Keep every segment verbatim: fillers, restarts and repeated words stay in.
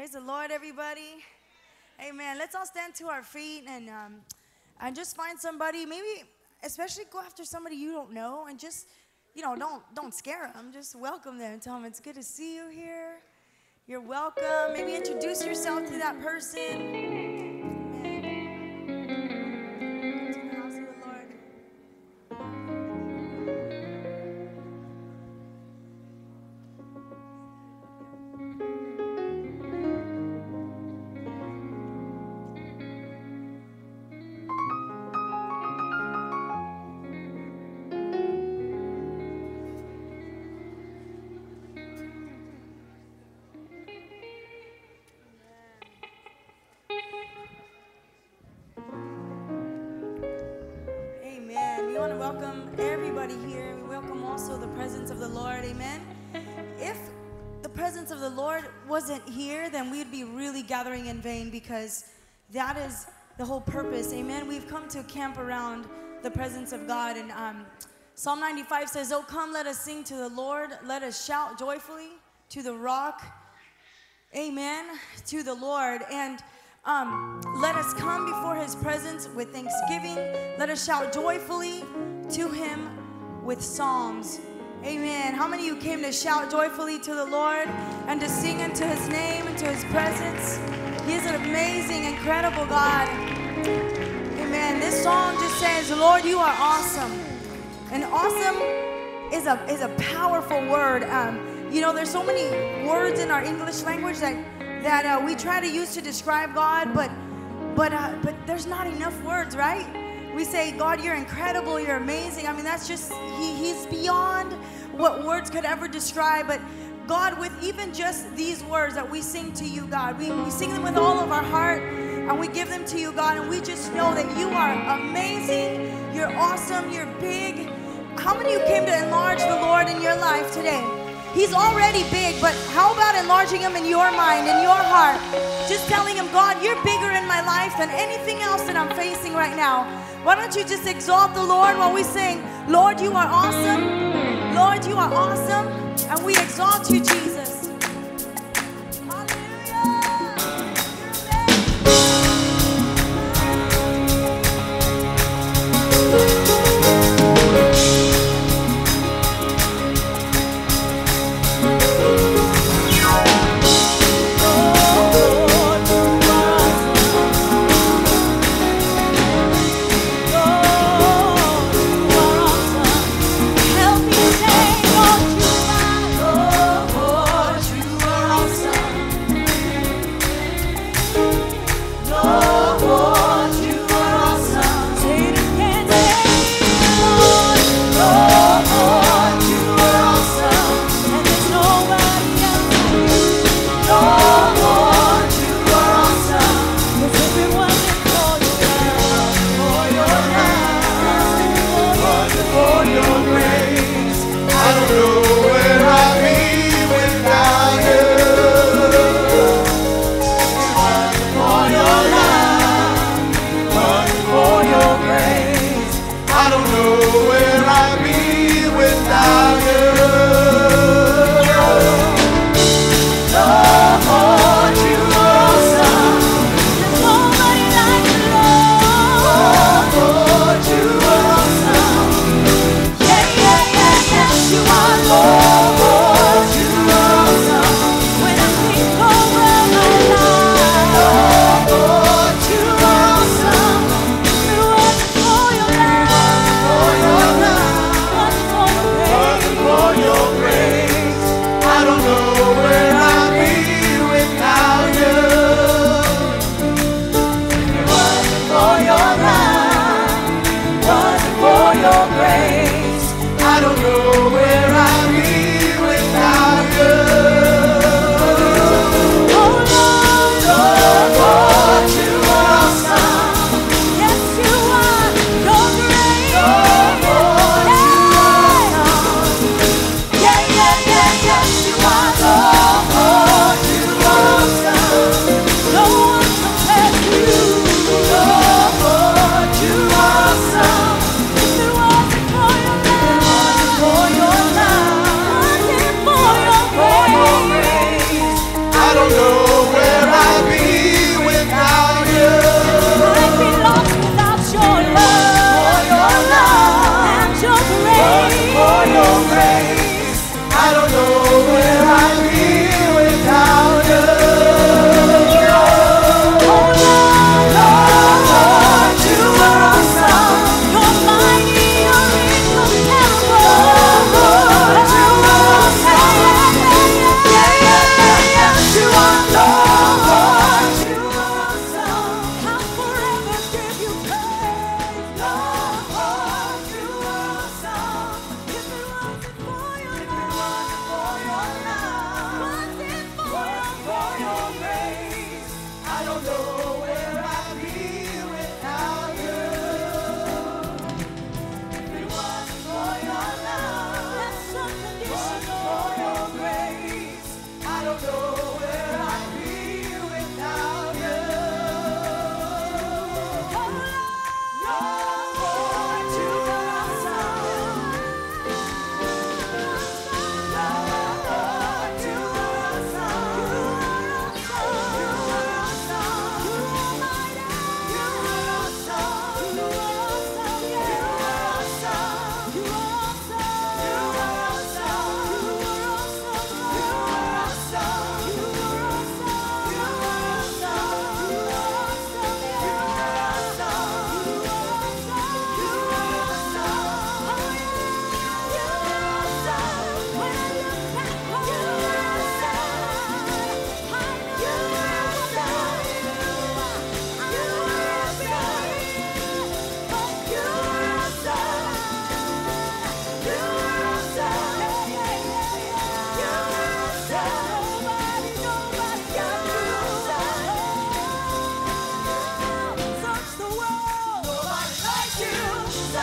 Praise the Lord, everybody. Amen. Let's all stand to our feet and um, and just find somebody. Maybe, especially go after somebody you don't know, and just, you know, don't don't scare them. Just welcome them and tell them it's good to see you here. You're welcome. Maybe introduce yourself to that person. Amen. To the house of the Lord. We want to welcome everybody here. We welcome also the presence of the Lord. Amen. If the presence of the Lord wasn't here, then we'd be really gathering in vain, because that is the whole purpose. Amen. We've come to camp around the presence of God. And um, Psalm ninety-five says, "Oh, come, let us sing to the Lord. Let us shout joyfully to the rock." Amen. To the Lord. And Um, let us come before his presence with thanksgiving. Let us shout joyfully to him with psalms. Amen. How many of you came to shout joyfully to the Lord and to sing into his name and to his presence? He is an amazing, incredible God. Amen. This song just says, "Lord, you are awesome." And awesome is a, is a powerful word. Um, you know, there's so many words in our English language that that uh, we try to use to describe God, but but uh, but there's not enough words, right? We say, "God, you're incredible, you're amazing." I mean, that's just, he, he's beyond what words could ever describe. But God, with even just these words that we sing to you, God, we, we sing them with all of our heart, and we give them to you, God, and we just know that you are amazing, you're awesome, you're big. How many of you came to enlarge the Lord in your life today? He's already big, but how about enlarging him in your mind, in your heart? Just telling him, "God, you're bigger in my life than anything else that I'm facing right now." Why don't you just exalt the Lord while we sing, "Lord, you are awesome. Lord, you are awesome." And we exalt you, Jesus. Help me say, "Lord, you are."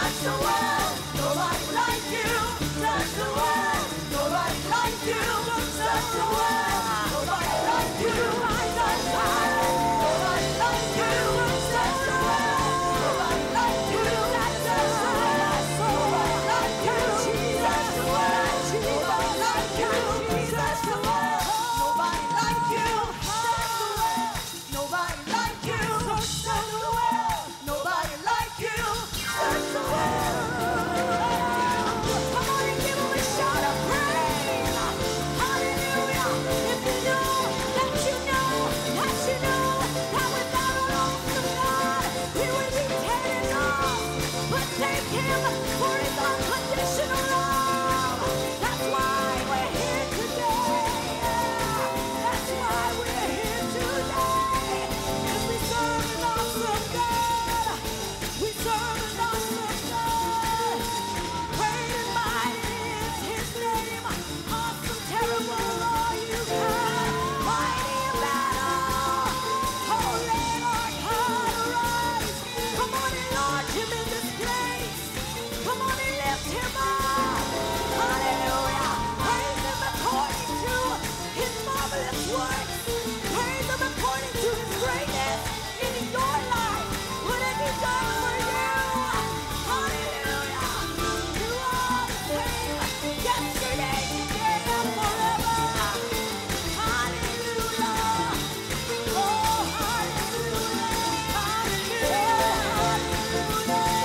touch the world. Nobody like you. Touch the world. Nobody like you. Touch the world. Nobody like you. I touch high. Nobody like you. Touch the world. Nobody like you. Touch the world. Nobody like you. Touch the world. Nobody like you. Touch the world. Nobody like you. Touch the world. Nobody like you. Touch the world. Nobody like you. Touch the world. Come on and give him a shout of praise. Hallelujah. If you know that you know that you know that without an awesome God, we would be dead and lost. But thank him for his unconditional love. That's why we're here today. That's why we're here today. Because we serve an awesome God. We serve an awesome God. Great and mighty is his name. Awesome, terrible are you, God. Mighty in battle. Holy Lord God, arise. Come on and launch him in this place. Come on and lift him up. Hallelujah. Praise him according to his marvelous works. Praise him according to his greatness in your life. What has he done for you? Hallelujah. You are the same yesterday, today, and forever. Hallelujah. Oh, hallelujah. Hallelujah. Hallelujah.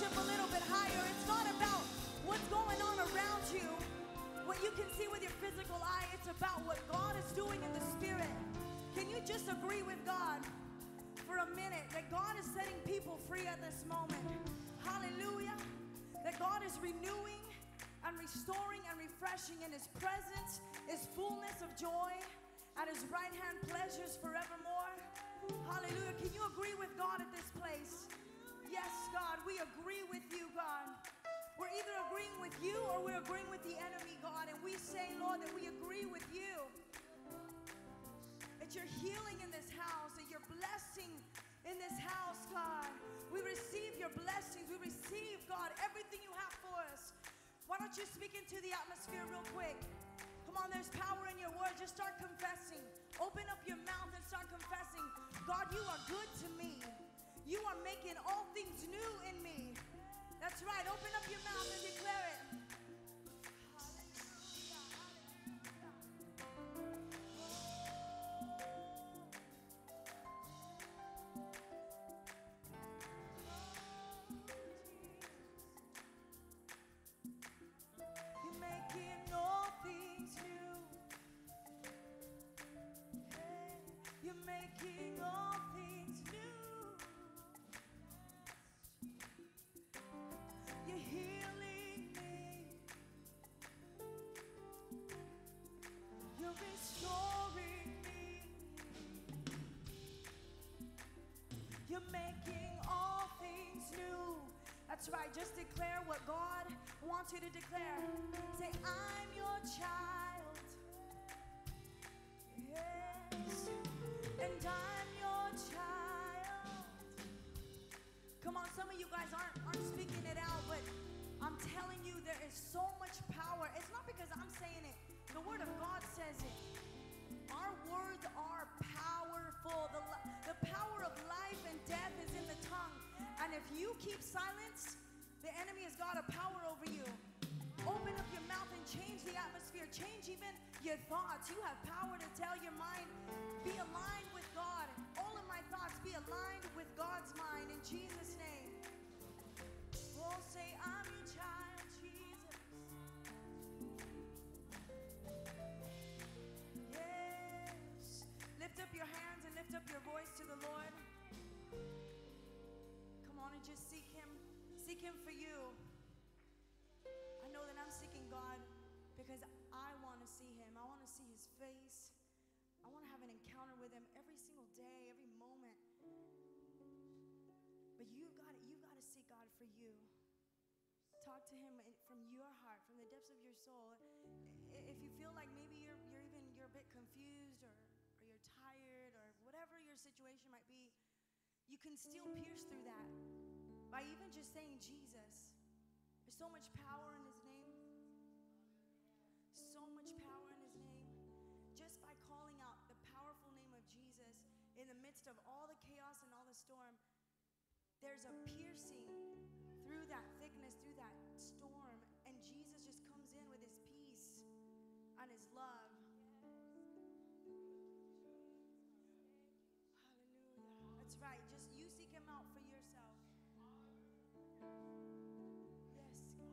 worship a little bit higher. It's not about what's going on around you, what you can see with your physical eye. It's about what God is doing in the spirit. Can you just agree with God for a minute that God is setting people free at this moment? Hallelujah. That God is renewing and restoring and refreshing. In his presence is fullness of joy. At his right hand pleasures forevermore. Hallelujah. Can you agree with God at this place? Yes, God, we agree with you, God. We're either agreeing with you or we're agreeing with the enemy, God. And we say, Lord, that we agree with you. That you're healing in this house, that you're blessing in this house, God. We receive your blessings. We receive, God, everything you have for us. Why don't you speak into the atmosphere real quick? Come on, there's power in your word. Just start confessing. Open up your mouth and start confessing. God, you are good to me. You are making all things new in me. That's right. Open up your mouth and declare it. You're making all things new. You're making all things new. You're healing me. You're restoring me. You're making all things new. That's right. Just declare what God wants you to declare. Say, I'm your child. Yes. And I'm your child. Come on, some of you guys aren't, aren't speaking it out, but I'm telling you, there is so much power. It's not because I'm saying it. The Word of God says it. Our words are powerful. The, the power of life and death is in the tongue. And if you keep silence, the enemy has got a power over you. Open up your mouth and change the atmosphere. Change even your thoughts. You have power to tell your mind, be aligned with God. All of my thoughts be aligned with God's mind in Jesus' name. Oh, say, I'm your child, Jesus. Yes. Lift up your hands and lift up your voice to the Lord. Come on and just seek him. Seek him for you. I know that I'm seeking God because I want to see him. I want to see his face. I want to have an encounter with him every single day, every moment. But you've got to, you've got to seek God for you. Talk to him from your heart, from the depths of your soul. If you feel like maybe you're, you're even you're a bit confused or, or you're tired or whatever your situation might be, you can still pierce through that by even just saying Jesus. There's so much power in his name. So much power in his name. Just by calling out the powerful name of Jesus in the midst of all the chaos and all the storm, there's a piercing through that thickness, through that storm, and Jesus just comes in with his peace and his love. Hallelujah. That's right. Just you seek him out for yourself. Yes, God.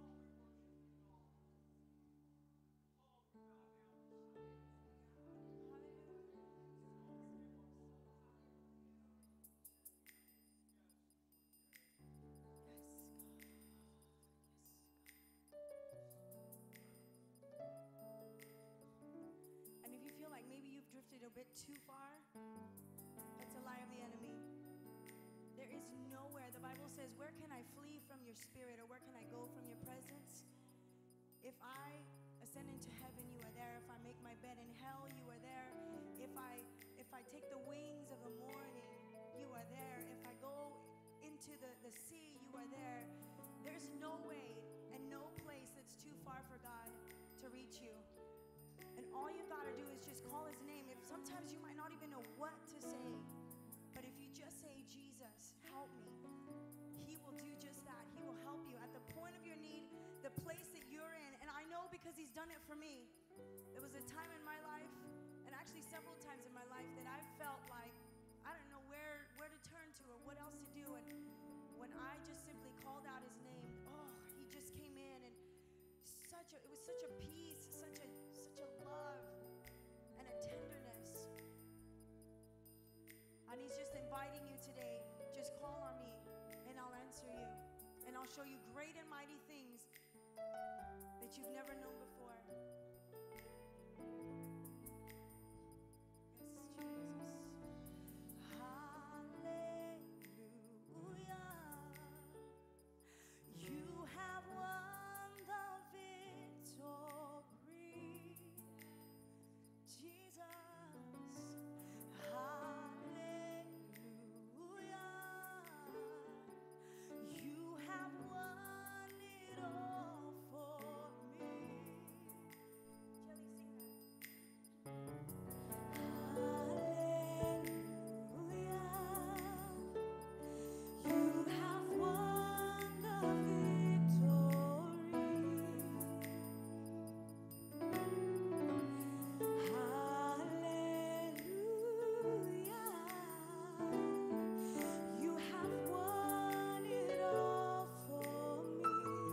Like maybe you've drifted a bit too far, that's a lie of the enemy. There is nowhere. The Bible says, where can I flee from your spirit, or where can I go from your presence? If I ascend into heaven, you are there. If I make my bed in hell, you are there. If I if I take the wings of the morning, you are there. If I go into the, the sea, you are there. There's no way and no place that's too far for God to reach you. And all you've got to do is just call his name. If sometimes you might not even know what to say, but if you just say, Jesus, help me, he will do just that. He will help you at the point of your need, the place that you're in. And I know because he's done it for me. There was a time in my life, and actually several times in my life, that I felt like I don't know where, where to turn to or what else to do. And when I just simply called out his name, such a, it was such a peace, such a, such a love and a tenderness. And he's just inviting you today. Just call on me and I'll answer you. And I'll show you great and mighty things that you've never known before. Yes, Jesus. Hallelujah. You have won the victory. Jesus. Hallelujah. You have won it all for me. Jelly, sing that. Hallelujah. You have won the victory. Hallelujah. You have won it all for me.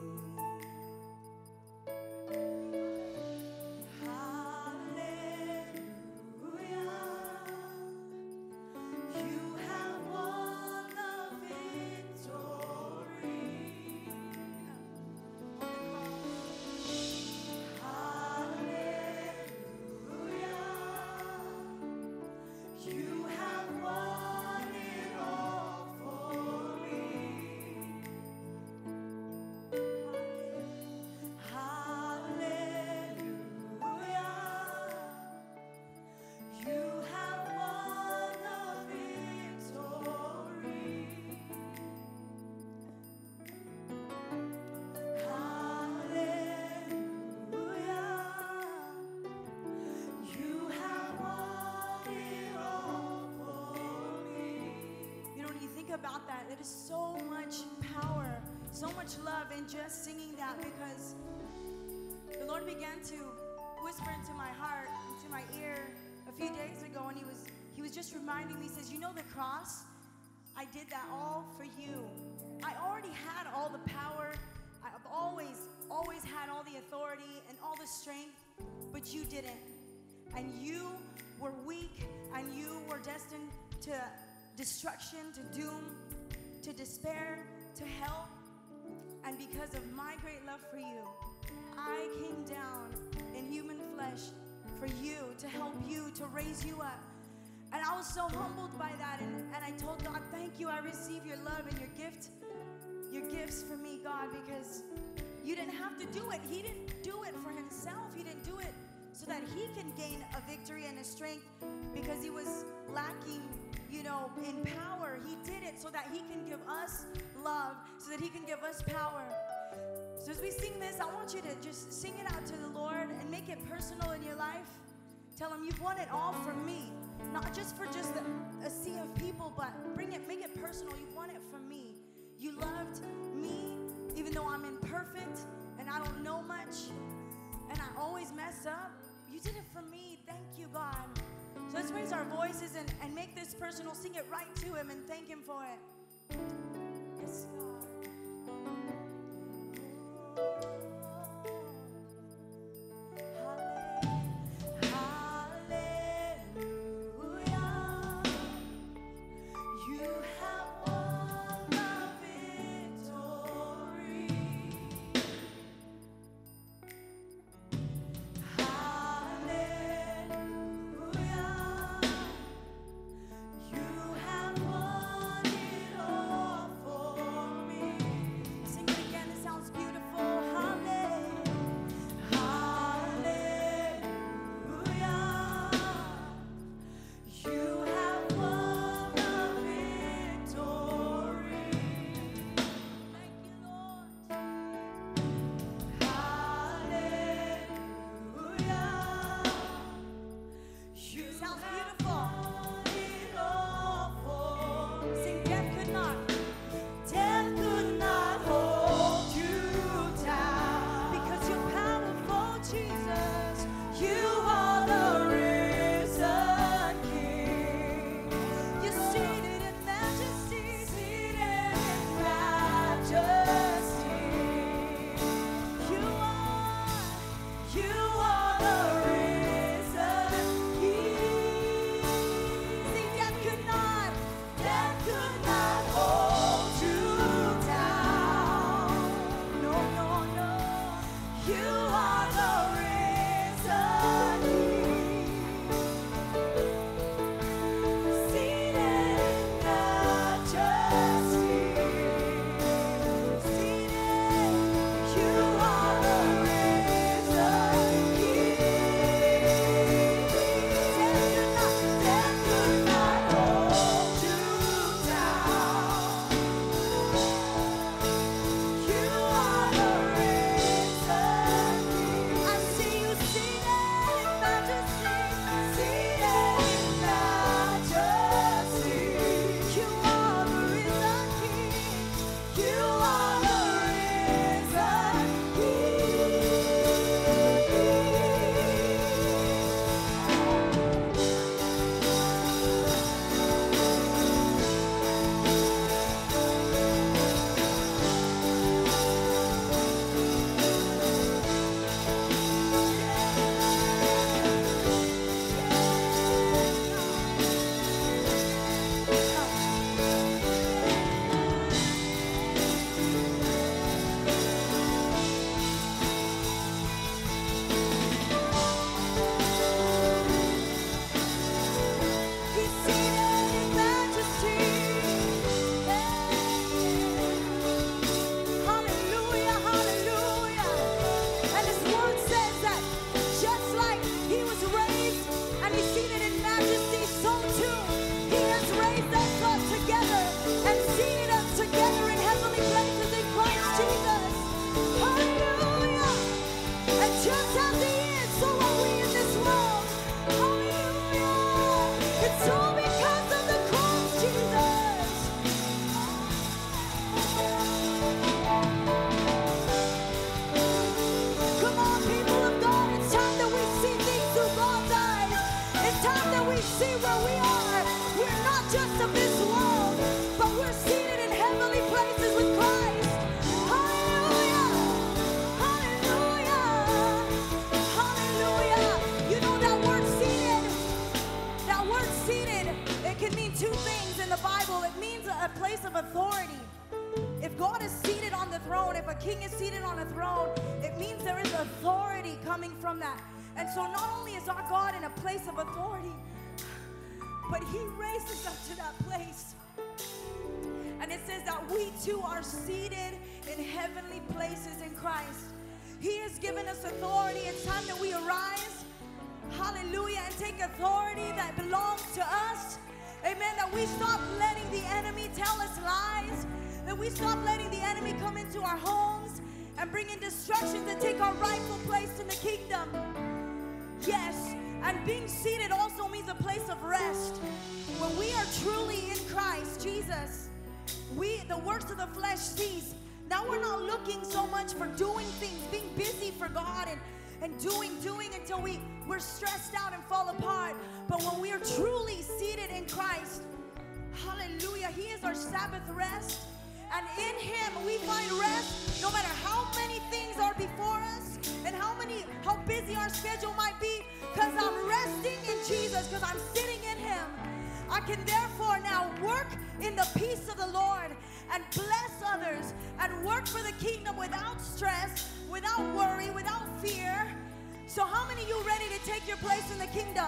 Hallelujah. You have won the victory. Hallelujah. You have won it all for me. Hallelujah. You have won the victory. Hallelujah. You have won it all for me. You know, when you think about that, there is so much power, so much love in just singing that, because the Lord began to whisper into my heart, into my ear a few days ago, and he was he was just reminding me. He says, you know, the cross, I did that all for you. I already had all the power. I've always, always had all the authority and all the strength, but you didn't. And you were weak, and you were destined to destruction, to doom, to despair, to hell. And because of my great love for you, I came down in human flesh for you, to help you, to raise you up. And I was so humbled by that, and, and I told God, thank you, I receive your love and your gift, your gifts for me, God, because you didn't have to do it. He didn't do it for himself. He didn't do it so that he can gain a victory and a strength because he was lacking, you know, in power. He did it so that he can give us love, so that he can give us power. So as we sing this, I want you to just sing it out to the Lord and make it personal in your life. Tell him, you've won it all for me. Not just for just a, a sea of people, but bring it, make it personal. You've won it for me. You loved me, even though I'm imperfect and I don't know much and I always mess up. You did it for me. Thank you, God. So let's raise our voices and, and make this personal. Sing it right to him and thank him for it. Yes, God. You have won it all for me. see where we are. We're not just of this world, but we're seated in heavenly places with Christ. Hallelujah! Hallelujah! Hallelujah! You know that word seated, that word seated, it can mean two things in the Bible. It means a place of authority. If God is seated on the throne, if a king is seated on a throne, it means there is authority coming from that. And so not only is our God in a place of authority, but he raises us to that place. And it says that we too are seated in heavenly places in Christ. He has given us authority. It's time that we arise, hallelujah, and take authority that belongs to us. Amen. That we stop letting the enemy tell us lies. That we stop letting the enemy come into our homes and bring in destruction to take our rightful place in the kingdom. Yes, and being seated also means a place of rest. When we are truly in Christ Jesus, we, the works of the flesh cease. Now we're not looking so much for doing things, being busy for God and, and doing, doing until we, we're stressed out and fall apart. But when we are truly seated in Christ, hallelujah, he is our Sabbath rest. And in him we find rest no matter how many things are before us and how many, how busy our schedule might be, because I'm resting in Jesus, because I'm sitting in him. I can therefore now work in the peace of the Lord and bless others and work for the kingdom without stress, without worry, without fear. So how many of you ready to take your place in the kingdom?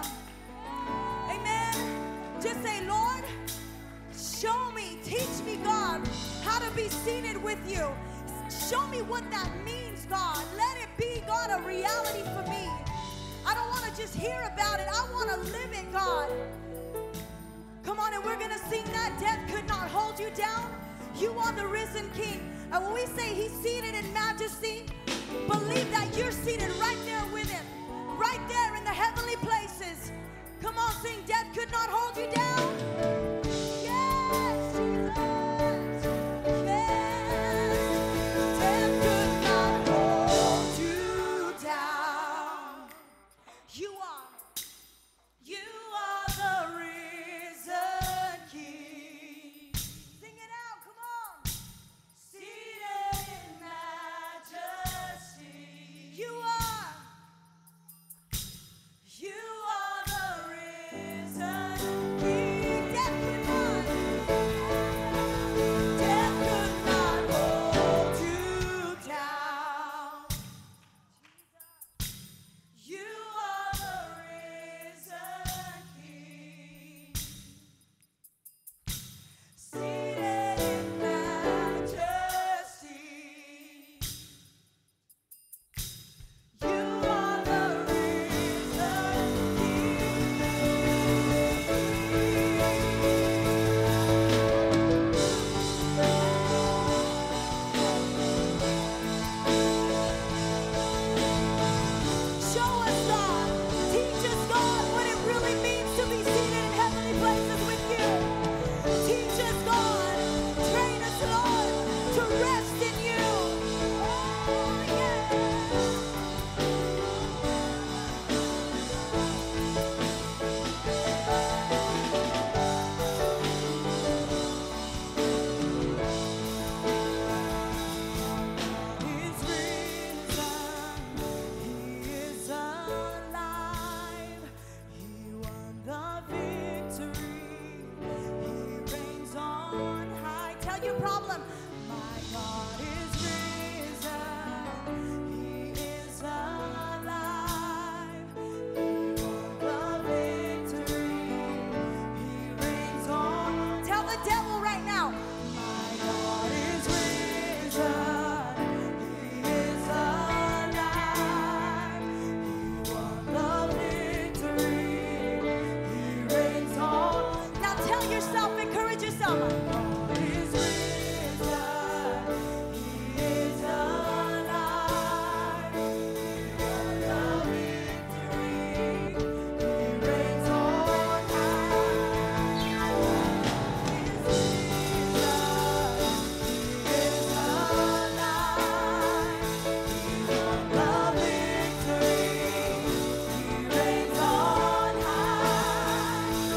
Amen. Just say, Lord, show me, teach me, God, how to be seated with you. Show me what that means, God. Let it be, God, a reality for me. I don't want to just hear about it. I want to live it, God. Come on, and we're going to sing that. Death could not hold you down. You are the risen King. And when we say he's seated in majesty, believe that you're seated right there with him, right there in the heavenly places. Come on, sing, death could not hold you down. Yes, Jesus. Yes, death could not hold you down. You are, you are the risen King. Sing it out, come on. Seated in majesty. You are, you are the risen King. Death could not, death could not hold you down. You are the risen King. Seated in majesty. You are the risen Show us, God. Teach us, God, what it really means to be seated in heavenly places with you. Teach us, God. Train us, Lord, to rest in you. Oh, yeah. He's risen, he is alive, he won the victory, he reigns on high. Tell your problem, my God is risen, he is alive, he won the victory, he reigns on. Tell the devil right now, my God is risen. He is alive. He won the victory. He reigns on. Now tell yourself, encourage yourself. My God is risen. He is alive. He won the victory. He reigns on high. He is risen. He is alive. He won the victory. He reigns on high.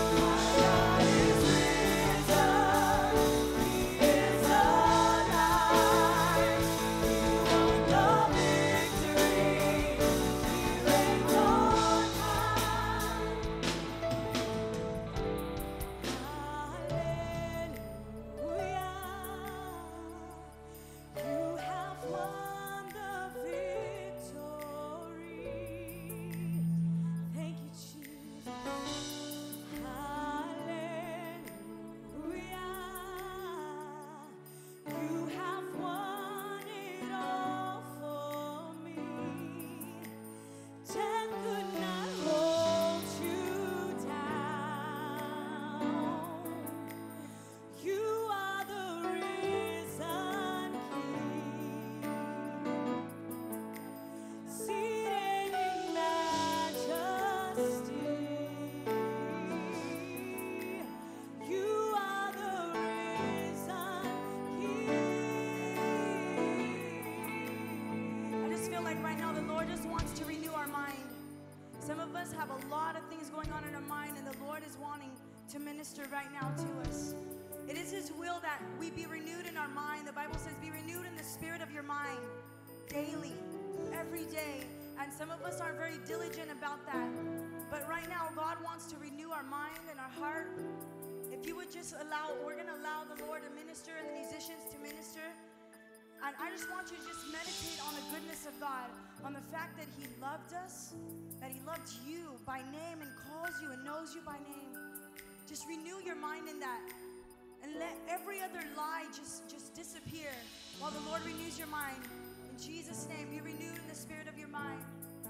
to minister right now to us. It is His will that we be renewed in our mind. The Bible says, be renewed in the spirit of your mind daily, every day. And some of us aren't very diligent about that. But right now, God wants to renew our mind and our heart. If you would just allow, we're going to allow the Lord to minister and the musicians to minister. And I just want you to just meditate on the goodness of God, on the fact that He loved us, that He loved you by name and calls you and knows you by name. Just renew your mind in that. And let every other lie just, just disappear while the Lord renews your mind. In Jesus' name, be renewed in the spirit of your mind.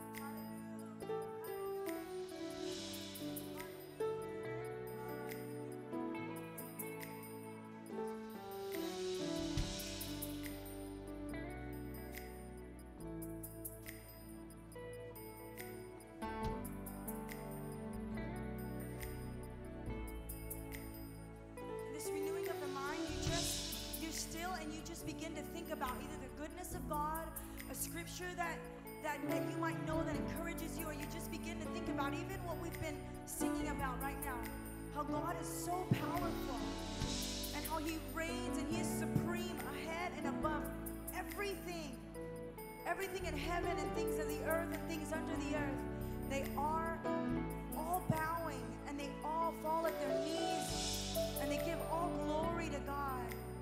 Begin to think about either the goodness of God, a scripture that, that, that you might know that encourages you, or you just begin to think about even what we've been singing about right now, how God is so powerful and how He reigns and He is supreme ahead and above everything, everything in heaven and things of the earth and things under the earth. They are all bowing and they all fall at their knees and they give all glory to God.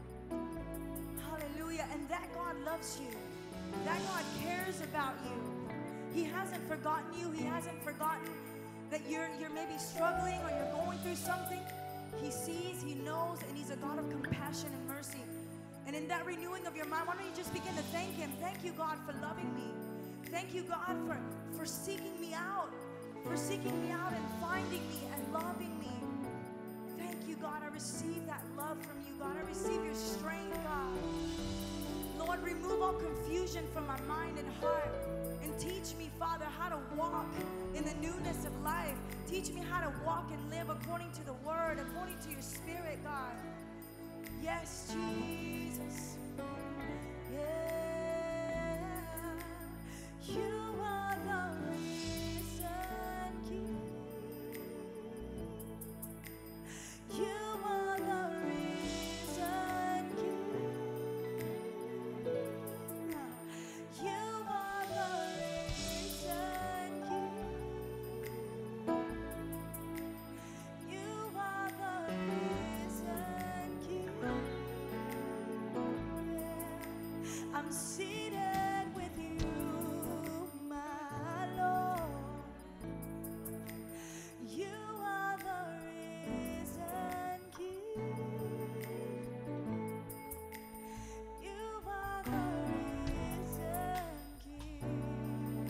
And that God loves you. That God cares about you. He hasn't forgotten you. He hasn't forgotten that you're, you're maybe struggling or you're going through something. He sees, He knows, and He's a God of compassion and mercy. And in that renewing of your mind, why don't you just begin to thank Him? Thank you, God, for loving me. Thank you, God, for, for seeking me out, for seeking me out and finding me and loving me. Thank you, God. I receive that love from you, God. I receive your strength, God. Lord, remove all confusion from my mind and heart and teach me, Father, how to walk in the newness of life. Teach me how to walk and live according to the Word, according to your Spirit, God. Yes, Jesus. Yeah. You are the risen King. You are the risen King. I'm seated with you, my Lord. You are the risen King. You are the risen King.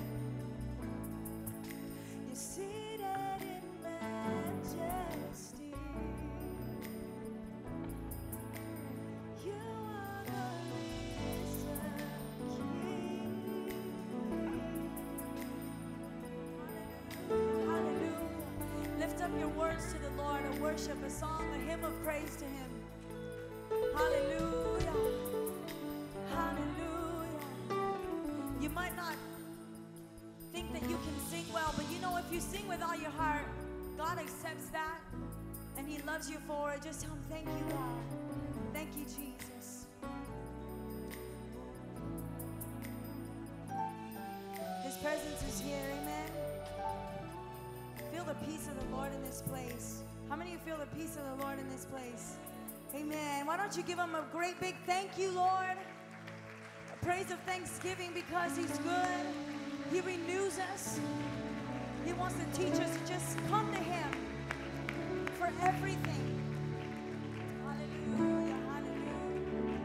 You're seated in majesty. You are the your words to the Lord, a worship, a song, a hymn of praise to Him. Hallelujah. Hallelujah. You might not think that you can sing well, but you know, if you sing with all your heart, God accepts that and He loves you for it. Just tell Him, thank you, God. Thank you, Jesus. His presence is here. Amen. Feel the peace of the Lord in this place. How many of you feel the peace of the Lord in this place? Amen. Why don't you give Him a great big thank you, Lord? A praise of thanksgiving because He's good. He renews us. He wants to teach us to just come to Him for everything. Hallelujah. Hallelujah.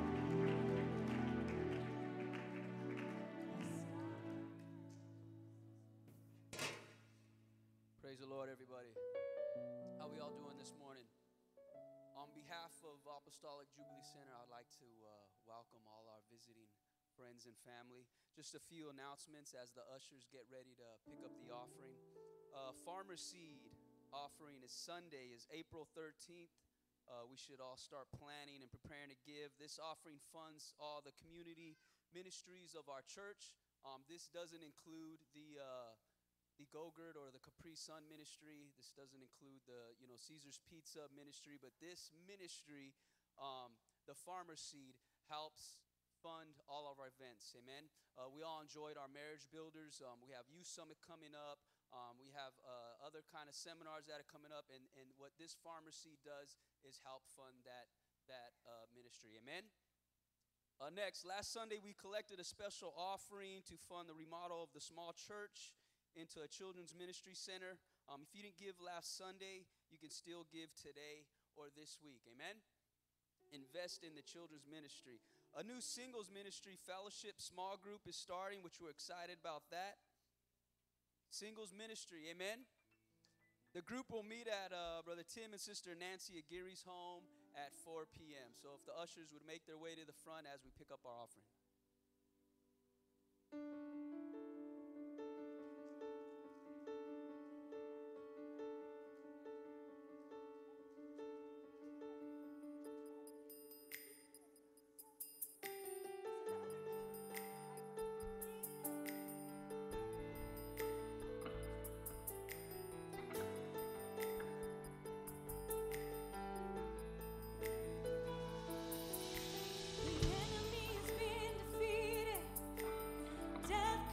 Praise the Lord, everybody. How we all doing this morning? On behalf of Apostolic Jubilee Center, I'd like to uh, welcome all our visiting friends and family. Just a few announcements as the ushers get ready to pick up the offering. Uh, Farmer Seed offering is Sunday, is April thirteenth. Uh, we should all start planning and preparing to give. This offering funds all the community ministries of our church. Um, this doesn't include the uh, the Go-Gurt or the Capri Sun ministry. This doesn't include the, you know, Caesar's Pizza ministry, but this ministry, um, the Farmer Seed, helps fund all of our events. Amen. Uh, we all enjoyed our marriage builders. Um, we have Youth Summit coming up. Um, we have uh, other kind of seminars that are coming up, and, and what this Farmer Seed does is help fund that that uh, ministry. Amen. Uh, next, last Sunday we collected a special offering to fund the remodel of the small church into a children's ministry center. Um, if you didn't give last Sunday, you can still give today or this week. Amen. Invest in the children's ministry. A new singles ministry fellowship small group is starting, which we're excited about that. Singles ministry, amen. The group will meet at uh, Brother Tim and Sister Nancy Aguirre's home at four p.m. So if the ushers would make their way to the front as we pick up our offering. The enemy has been defeated. Death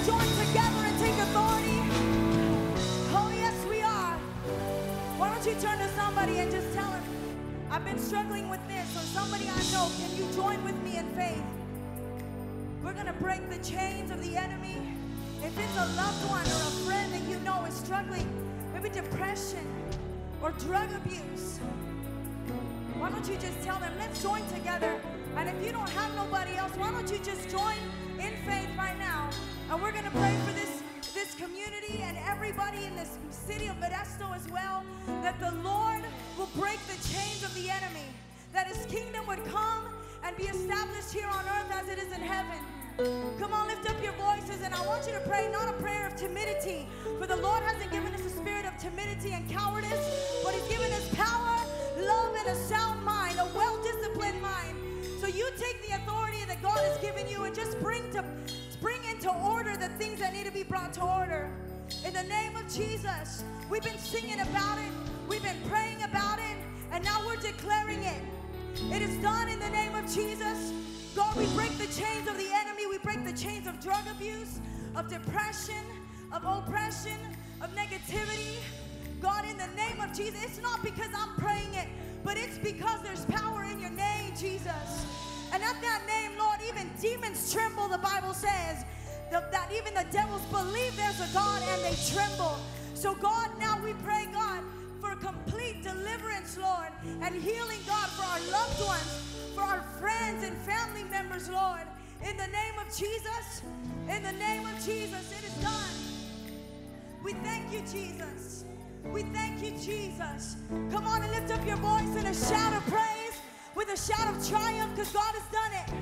to join together and take authority? Oh, yes, we are. Why don't you turn to somebody and just tell him, I've been struggling with this, or somebody I know, can you join with me in faith? We're going to break the chains of the enemy. If it's a loved one or a friend that you know is struggling, maybe depression or drug abuse, why don't you just tell them, let's join together. And if you don't have nobody else, why don't you just join in faith right now? And we're going to pray for this, this community and everybody in this city of Modesto as well, that the Lord will break the chains of the enemy, that his kingdom would come and be established here on earth as it is in heaven. Come on, lift up your voices, and I want you to pray not a prayer of timidity, for the Lord hasn't given us a spirit of timidity and cowardice, but he's given us power, love, and a sound mind, a well-disciplined mind. So you take the authority that God has given you and just bring to bring into order the things that need to be brought to order. In the name of Jesus, we've been singing about it, we've been praying about it, and now we're declaring it. It is done in the name of Jesus. God, we break the chains of the enemy. We break the chains of drug abuse, of depression, of oppression, of negativity. God, in the name of Jesus, it's not because I'm praying it, but it's because there's power in your name, Jesus. And at that name, Lord, even demons tremble, the Bible says, that even the devils believe there's a God and they tremble. So God, now we pray, God, for complete deliverance, Lord, and healing, God, for our loved ones, for our friends and family members, Lord. In the name of Jesus, in the name of Jesus, it is done. We thank you, Jesus. We thank you, Jesus. Come on and lift up your voice in a shout of praise, with a shout of triumph, because God has done it.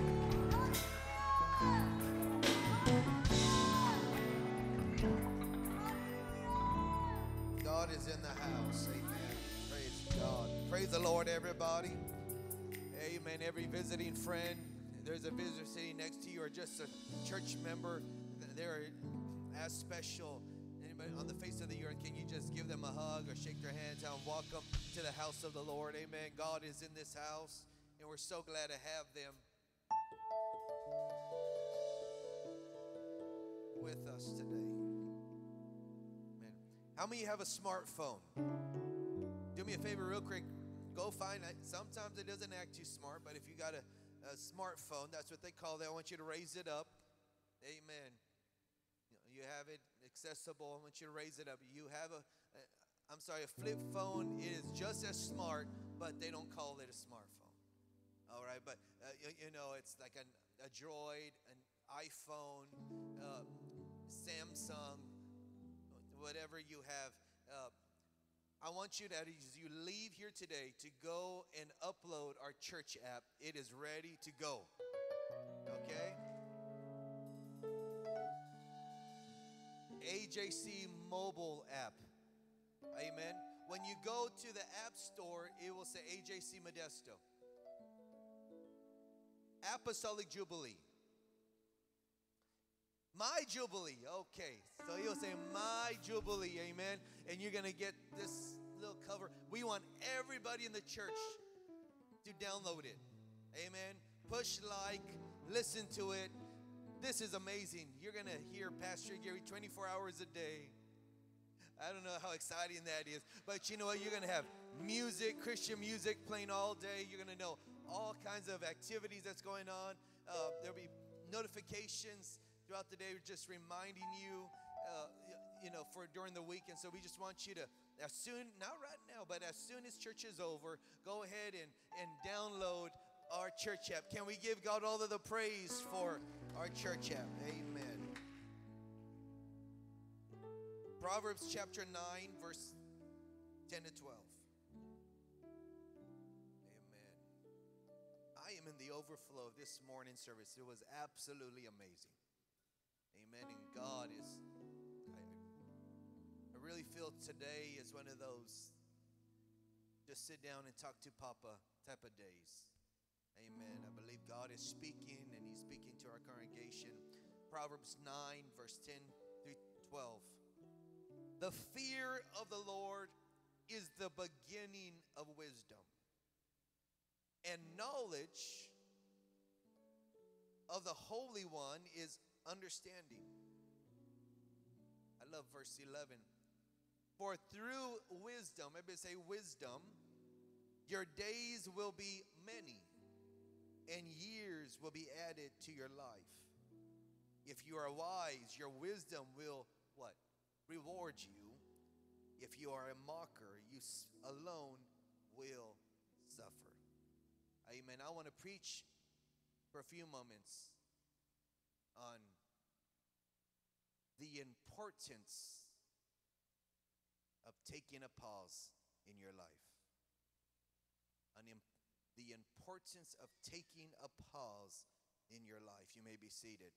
God is in the house. Amen. Praise God. Praise the Lord, everybody. Amen. Every visiting friend, there's a visitor sitting next to you, or just a church member, they're as special. Anybody on the face of the earth, can you just give them a hug or shake their hand, tell them welcome to the house of the Lord? Amen. God is in this house, and we're so glad to have them with us today. Amen. How many have a smartphone? Do me a favor real quick. Go find it. Sometimes it doesn't act too smart, but if you got a, a smartphone, that's what they call it. I want you to raise it up. Amen. You have it accessible. I want you to raise it up. You have a, a I'm sorry, a flip phone. It is just as smart, but they don't call it a smartphone. All right, but uh, you, you know, it's like an, a Droid, an iPhone, uh, Samsung, whatever you have. Uh, I want you to, as you leave here today, to go and upload our church app. It is ready to go. Okay? A J C mobile app. Amen. When you go to the app store, it will say A J C Modesto. Apostolic Jubilee. My Jubilee. Okay. So he'll say My Jubilee. Amen. And you're going to get this little cover. We want everybody in the church to download it. Amen. Push like. Listen to it. This is amazing. You're going to hear Pastor Gary twenty-four hours a day. I don't know how exciting that is. But you know what? You're going to have music, Christian music playing all day. You're going to know all kinds of activities that's going on. Uh, there'll be notifications throughout the day just reminding you, uh, you know, for during the week. And so we just want you to, as soon, not right now, but as soon as church is over, go ahead and, and download our church app. Can we give God all of the praise for our church app? Amen. Proverbs chapter nine, verse ten to twelve. Amen. I am in the overflow of this morning service. It was absolutely amazing. Amen. And God is, I, I really feel today is one of those just sit down and talk to Papa type of days. Amen. I believe God is speaking, and he's speaking to our congregation. Proverbs nine, verse ten through twelve. The fear of the Lord is the beginning of wisdom, and knowledge of the Holy One is understanding. I love verse eleven. For through wisdom, everybody say wisdom, your days will be many, and years will be added to your life. If you are wise, your wisdom will what? Reward you. If you are a mocker, you alone will suffer. Amen. I want to preach for a few moments on the importance of taking a pause in your life. An imp- the importance of taking a pause in your life. You may be seated.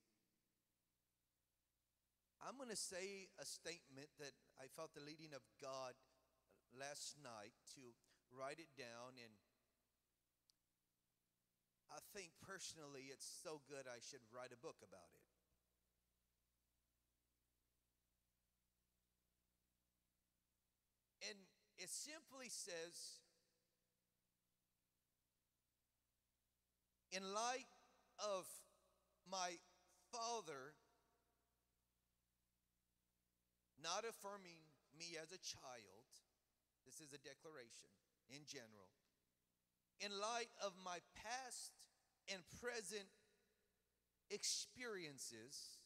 I'm going to say a statement that I felt the leading of God last night to write it down, and I think personally it's so good I should write a book about it. And it simply says, in light of my father not affirming me as a child, this is a declaration in general, in light of my past and present experiences,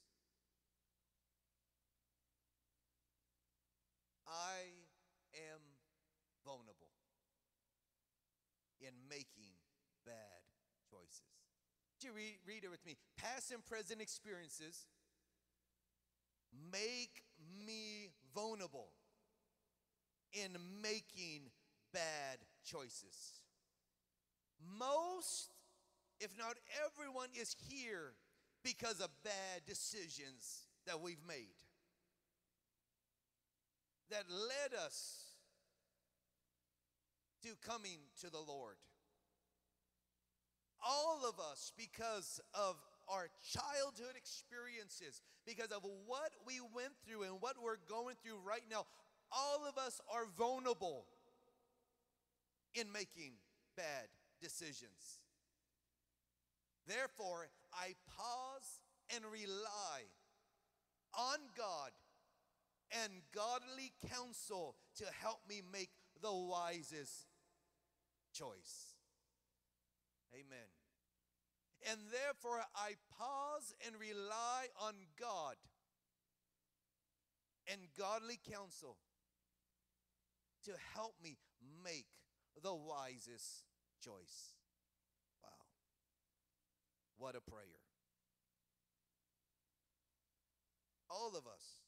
I am vulnerable in making bad choices. Would you read, read it with me? Past and present experiences make me vulnerable in making bad choices. Most, if not everyone, is here because of bad decisions that we've made that led us to coming to the Lord. All of us, because of our childhood experiences, because of what we went through and what we're going through right now, all of us are vulnerable in making bad decisions. Therefore, I pause and rely on God and godly counsel to help me make the wisest choice. Amen. And therefore, I pause and rely on God and godly counsel to help me make the wisest choice. Wow. What a prayer. All of us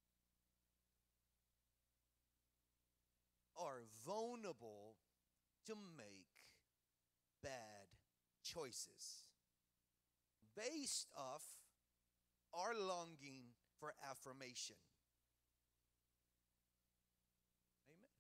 are vulnerable to make bad choices based off our longing for affirmation. Amen.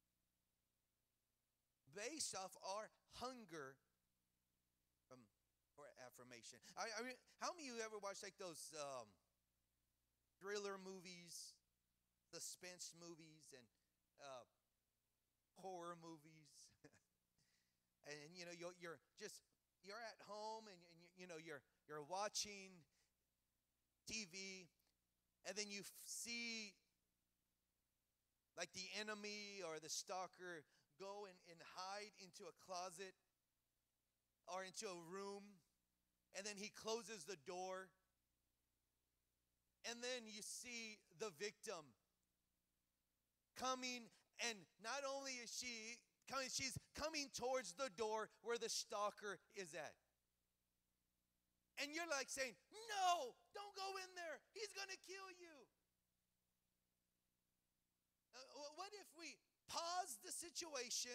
Based off our hunger from, for affirmation. I, I mean, how many of you ever watched like those um, thriller movies, suspense movies, and uh, horror movies? And you know, you're, you're just you're at home, and, and you, you know you're you're watching T V, and then you f- see like the enemy or the stalker go and, and hide into a closet or into a room, and then he closes the door, and then you see the victim coming, and not only is she coming, she's coming towards the door where the stalker is at. And you're like saying, no, don't go in there. He's going to kill you. Uh, what if we pause the situation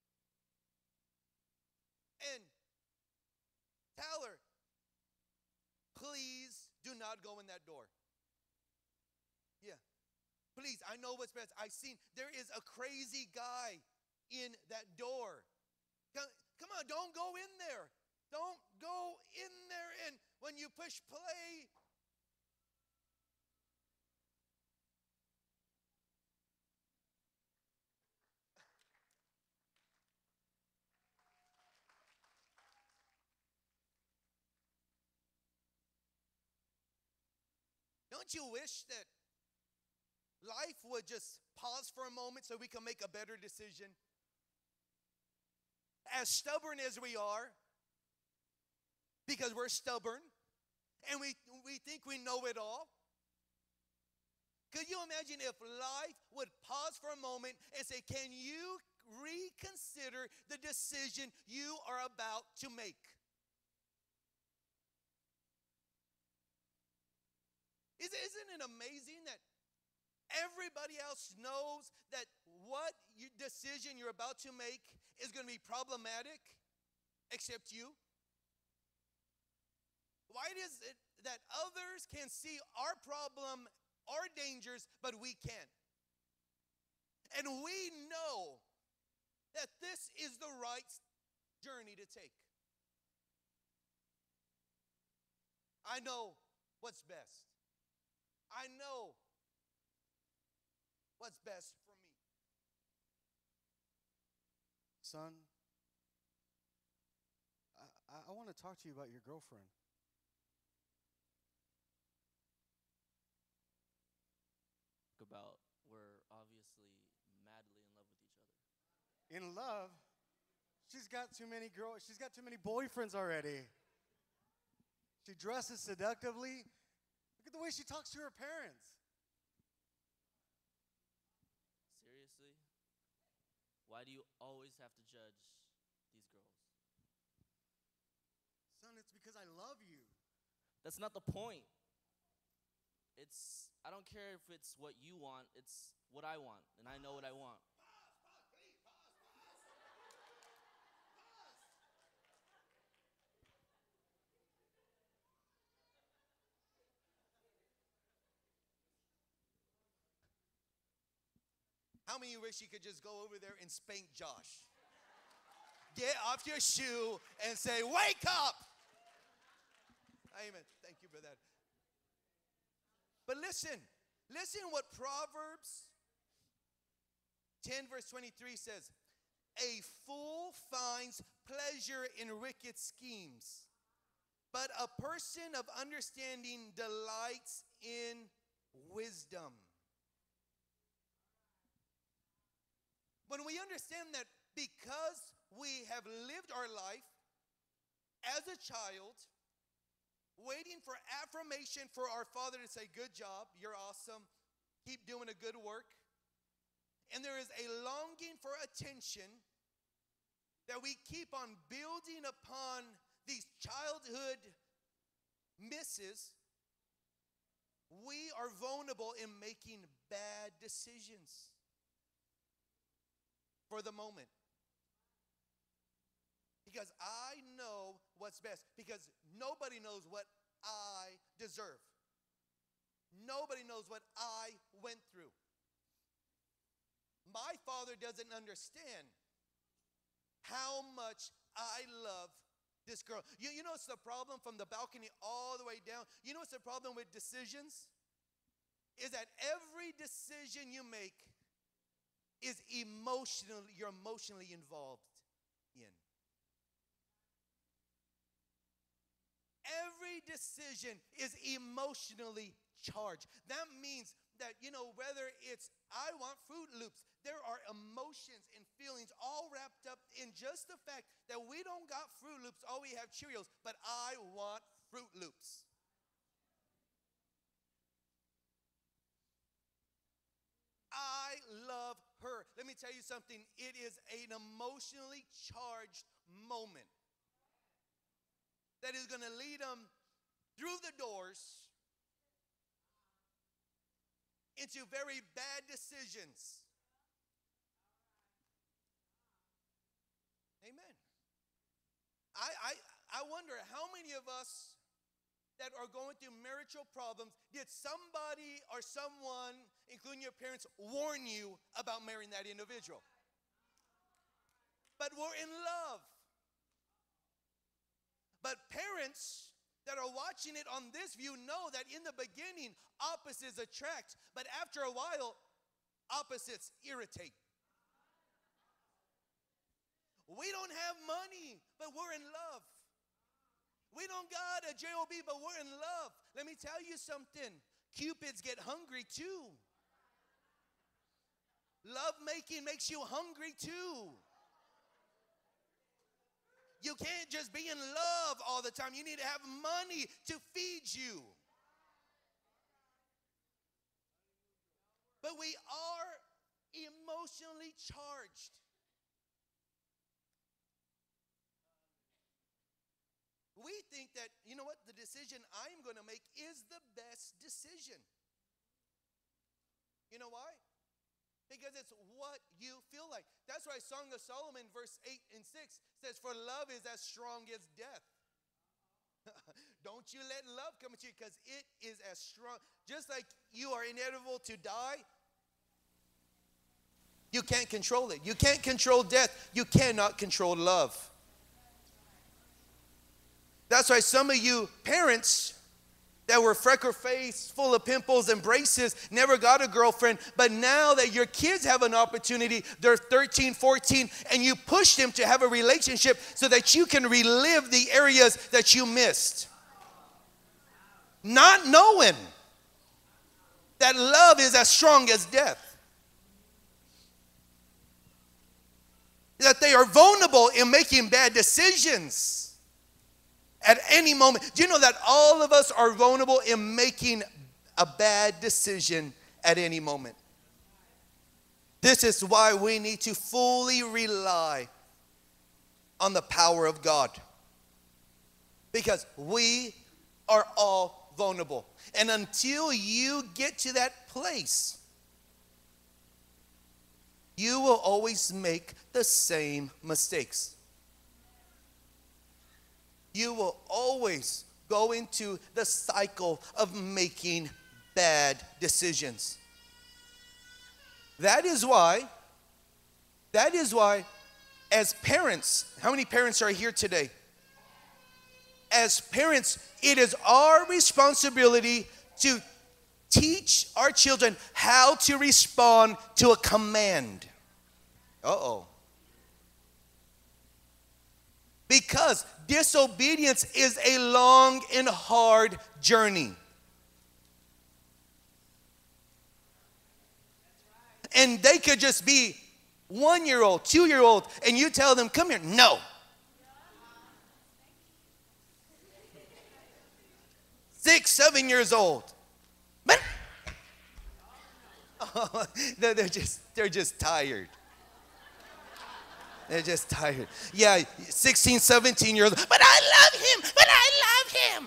and tell her, please do not go in that door. Yeah. Please, I know what's best. I've seen, there is a crazy guy in that door. Come, come on, don't go in there. Don't go in there, and when you push play, don't you wish that life would just pause for a moment so we can make a better decision. As stubborn as we are, because we're stubborn, and we, we think we know it all. Could you imagine if life would pause for a moment and say, can you reconsider the decision you are about to make? Isn't it amazing that everybody else knows that what you, decision you're about to make is going to be problematic except you? Why is it that others can see our problem, our dangers, but we can't? And we know that this is the right journey to take. I know what's best. I know what's best for me. Son, I, I, I want to talk to you about your girlfriend. About we're obviously madly in love with each other. In love? She's got too many girls. She's got too many boyfriends already. She dresses seductively. Look at the way she talks to her parents. Seriously? Why do you always have to judge these girls? Son, it's because I love you. That's not the point. It's, I don't care if it's what you want, it's what I want, and I know what I want. How many wish you could just go over there and spank Josh? Get off your shoe and say, wake up! Amen. Thank you for that. But listen, listen what Proverbs ten verse twenty-three says. A fool finds pleasure in wicked schemes, but a person of understanding delights in wisdom. When we understand that because we have lived our life as a child, waiting for affirmation for our Father to say, good job, you're awesome, keep doing a good work, and there is a longing for attention that we keep on building upon these childhood misses, we are vulnerable in making bad decisions for the moment. Because I know what's best. Because nobody knows what I deserve. Nobody knows what I went through. My Father doesn't understand how much I love this girl. You, you know what's the problem from the balcony all the way down? You know what's the problem with decisions? Is that every decision you make is emotional, you're emotionally involved in. Every decision is emotionally charged. That means that, you know, whether it's I want Fruit Loops, there are emotions and feelings all wrapped up in just the fact that we don't got Fruit Loops, all we have Cheerios, but I want Fruit Loops. I love her. Let me tell you something. It is an emotionally charged moment that is going to lead them through the doors into very bad decisions. Amen. I, I, I wonder how many of us that are going through marital problems, did somebody or someone, including your parents, warn you about marrying that individual? But we're in love. But parents that are watching it on this view know that in the beginning, opposites attract, but after a while, opposites irritate. We don't have money, but we're in love. We don't got a job, but we're in love. Let me tell you something. Cupids get hungry too. Love making makes you hungry too. You can't just be in love all the time. You need to have money to feed you. But we are emotionally charged. We think that, you know what, the decision I'm going to make is the best decision. You know why? Because it's what you feel like. That's why Song of Solomon, verse eight and six says, for love is as strong as death. Don't you let love come at you, because it is as strong. Just like you are inevitable to die, you can't control it. You can't control death. You cannot control love. That's why some of you parents that were freckle-faced, full of pimples and braces, never got a girlfriend, but now that your kids have an opportunity, they're thirteen, fourteen, and you push them to have a relationship so that you can relive the areas that you missed. Not knowing that love is as strong as death. That they are vulnerable in making bad decisions. At any moment. Do you know that all of us are vulnerable in making a bad decision at any moment? This is why we need to fully rely on the power of God. Because we are all vulnerable. And until you get to that place, you will always make the same mistakes. You will always go into the cycle of making bad decisions. That is why, that is why, as parents, how many parents are here today? As parents, it is our responsibility to teach our children how to respond to a command. Uh-oh. Because disobedience is a long and hard journey. And they could just be one-year-old, two-year-old, and you tell them, come here. No. Six, seven years old. But oh, they're just, they're just tired. They're just tired. Yeah, sixteen, seventeen years old. But I love him. But I love him.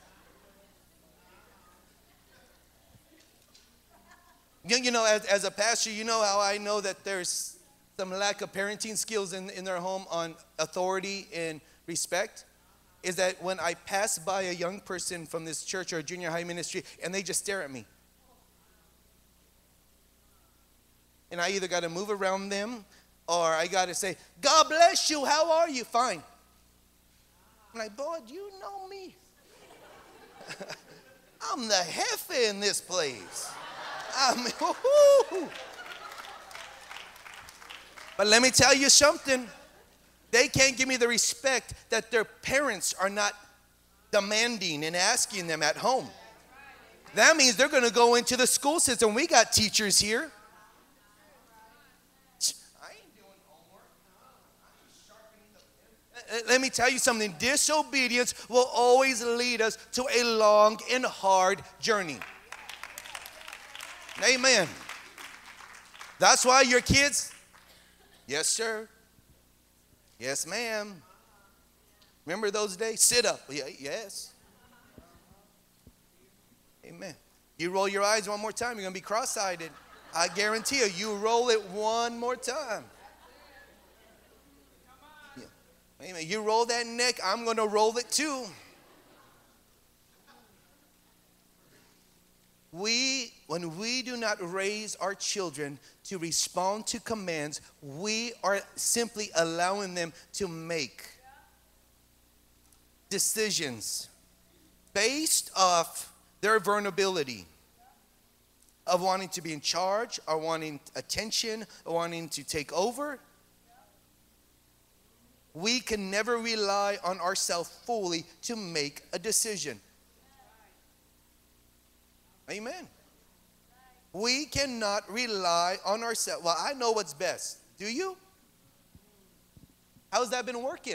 You, you know, as, as a pastor, you know how I know that there's some lack of parenting skills in, in their home on authority and respect? Is that when I pass by a young person from this church or a junior high ministry and they just stare at me. And I either got to move around them, or I got to say, God bless you, how are you? Fine. I'm like, boy, do you know me? I'm the jefe in this place. I mean, woo-hoo. But let me tell you something. They can't give me the respect that their parents are not demanding and asking them at home. That means they're going to go into the school system. We got teachers here. Let me tell you something. Disobedience will always lead us to a long and hard journey. Amen. That's why your kids, yes, sir. Yes, ma'am. Remember those days? Sit up. Yeah, yes. Amen. You roll your eyes one more time, you're going to be cross-eyed. I guarantee you, you roll it one more time. Amen. You roll that neck, I'm going to roll it too. We, when we do not raise our children to respond to commands, we are simply allowing them to make decisions based off their vulnerability of wanting to be in charge, or wanting attention, or wanting to take over. We can never rely on ourselves fully to make a decision. Amen. We cannot rely on ourselves. Well, I know what's best. Do you? How's that been working?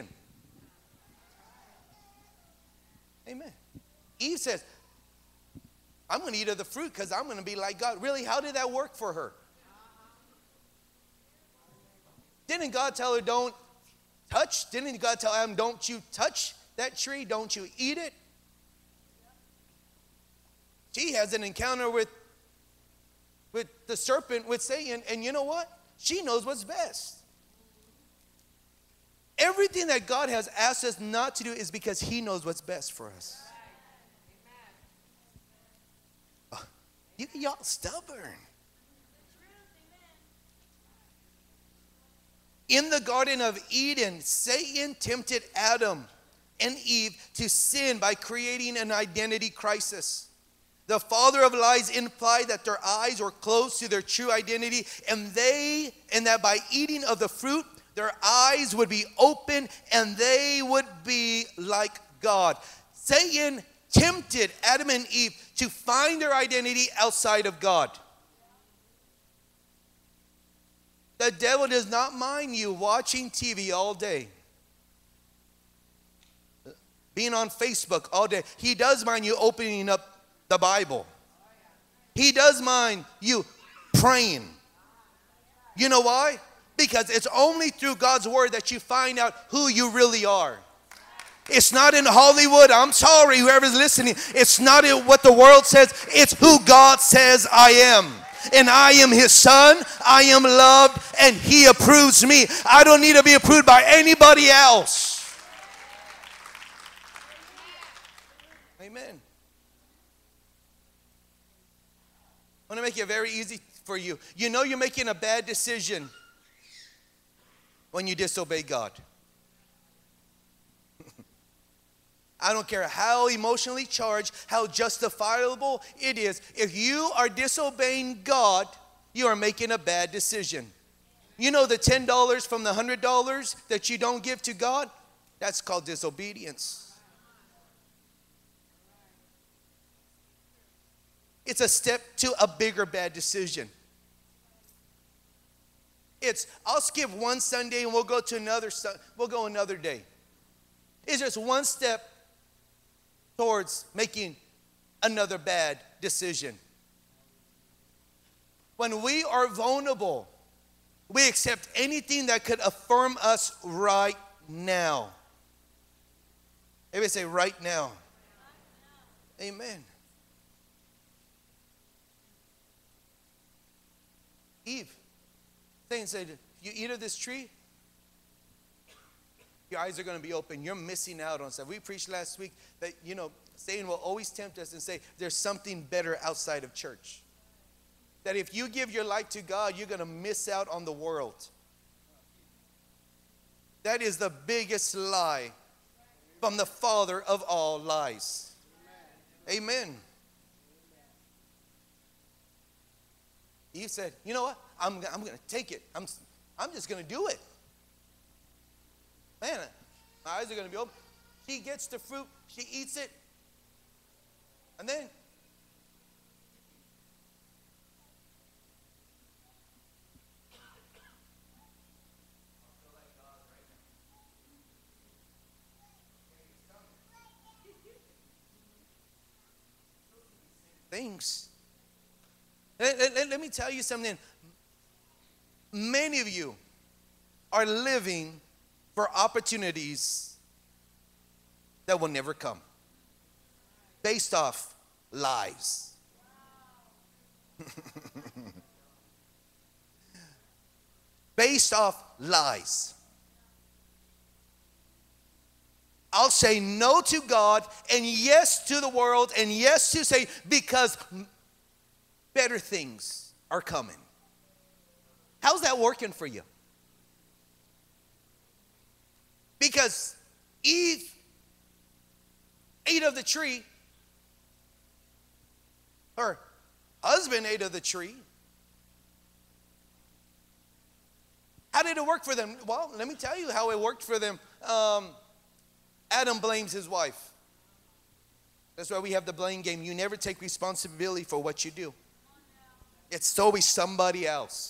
Amen. Eve says, I'm going to eat of the fruit because I'm going to be like God. Really, how did that work for her? Didn't God tell her don't touch? Didn't God tell Adam, don't you touch that tree? Don't you eat it? She has an encounter with, with the serpent, with Satan, and you know what? She knows what's best. Everything that God has asked us not to do is because he knows what's best for us. Oh, you, y'all stubborn. In the Garden of Eden, Satan tempted Adam and Eve to sin by creating an identity crisis. The father of lies implied that their eyes were closed to their true identity, and they, and that by eating of the fruit, their eyes would be open and they would be like God. Satan tempted Adam and Eve to find their identity outside of God. The devil does not mind you watching T V all day, being on Facebook all day. He does mind you opening up the Bible. He does mind you praying. You know why? Because it's only through God's word that you find out who you really are. It's not in Hollywood. I'm sorry, whoever's listening. It's not in what the world says. It's who God says I am. And I am his son. I am loved, and he approves me. I don't need to be approved by anybody else. Amen. I want to make it very easy for you. You know you're making a bad decision when you disobey God. I don't care how emotionally charged, how justifiable it is. If you are disobeying God, you are making a bad decision. You know the ten dollars from the one hundred dollars that you don't give to God? That's called disobedience. It's a step to a bigger bad decision. It's, I'll skip one Sunday and we'll go to another, we'll go another day. It's just one step towards making another bad decision. When we are vulnerable, we accept anything that could affirm us right now. Everybody say right now. Amen. Eve, Satan said, you eat of this tree, your eyes are going to be open. You're missing out on stuff. We preached last week that, you know, Satan will always tempt us and say, there's something better outside of church. That if you give your life to God, you're going to miss out on the world. That is the biggest lie from the father of all lies. Amen. Amen. Eve said, you know what? I'm, I'm going to take it. I'm, I'm just going to do it. Man, my eyes are going to be open. She gets the fruit. She eats it. And then things. Let, let, let me tell you something. Many of you are living for opportunities that will never come, based off lies. Based off lies. I'll say no to God and yes to the world and yes to say, because better things are coming. How's that working for you? Because Eve ate of the tree. Her husband ate of the tree. How did it work for them? Well, let me tell you how it worked for them. Um, Adam blames his wife. That's why we have the blame game. You never take responsibility for what you do. It's always somebody else.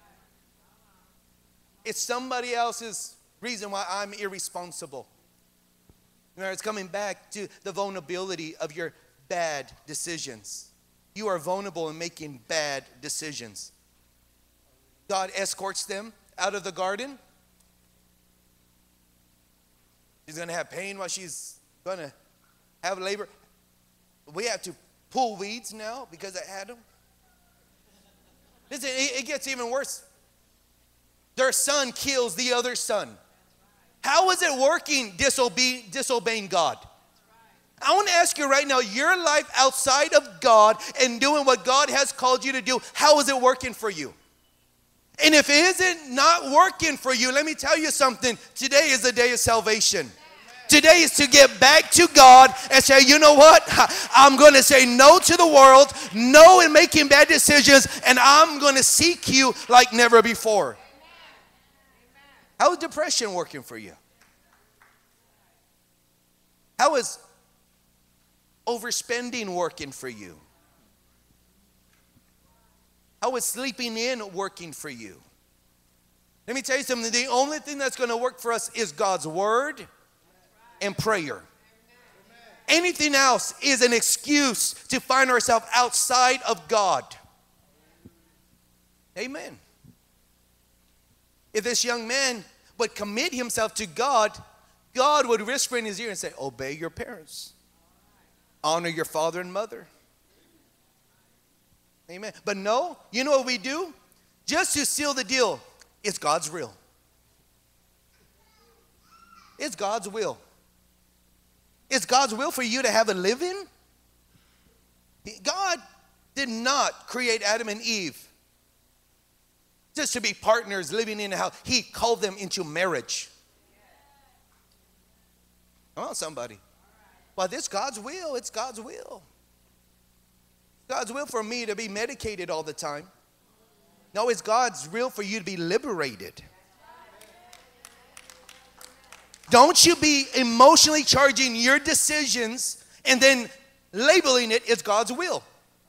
It's somebody else's reason why I'm irresponsible. Remember, it's coming back to the vulnerability of your bad decisions. You are vulnerable in making bad decisions. God escorts them out of the garden. She's going to have pain while she's going to have labor. We have to pull weeds now because I had them. Listen, it, it gets even worse. Their son kills the other son. How is it working, disobe- disobeying God? I want to ask you right now, your life outside of God and doing what God has called you to do, how is it working for you? And if it isn't not working for you, let me tell you something. Today is the day of salvation. Today is to get back to God and say, you know what? I'm going to say no to the world, no in making bad decisions, and I'm going to seek you like never before. How is depression working for you? How is overspending working for you? How is sleeping in working for you? Let me tell you something. The only thing that's going to work for us is God's word and prayer. Anything else is an excuse to find ourselves outside of God. Amen. If this young man would commit himself to God, God would whisper in his ear and say, obey your parents. Honor your father and mother. Amen. But no, you know what we do? Just to seal the deal, it's God's will. It's God's will. It's God's will for you to have a living. God did not create Adam and Eve just to be partners living in a house. He called them into marriage. Come on, somebody. Well, this God's will. It's God's will. God's will for me to be medicated all the time. No, it's God's will for you to be liberated. Don't you be emotionally charging your decisions and then labeling it as God's will.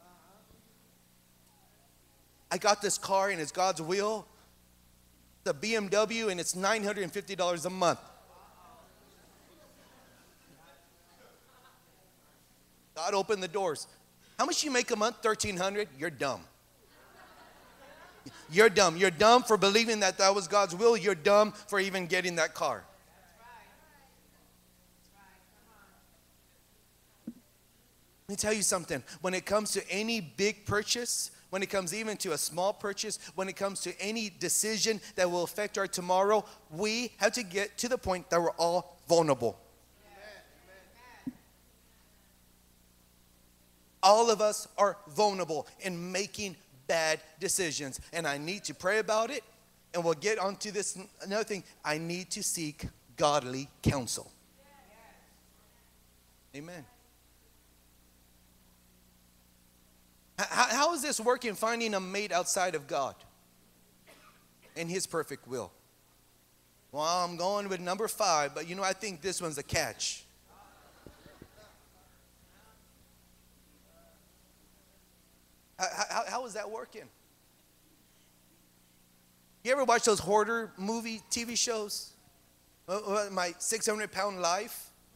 I got this car and it's God's will. The B M W and it's nine hundred fifty dollars a month. God opened the doors. How much you make a month? thirteen hundred dollars? You're dumb. You're dumb. You're dumb for believing that that was God's will. You're dumb for even getting that car. Let me tell you something. When it comes to any big purchase, when it comes even to a small purchase, when it comes to any decision that will affect our tomorrow, we have to get to the point that we're all vulnerable. All of us are vulnerable in making bad decisions. And I need to pray about it. And we'll get onto this. Another thing, I need to seek godly counsel. Amen. How, how is this working, finding a mate outside of God and His perfect will? Well, I'm going with number five, but you know, I think this one's a catch. How, how, how is that working? You ever watch those hoarder movie T V shows? My six hundred pound life?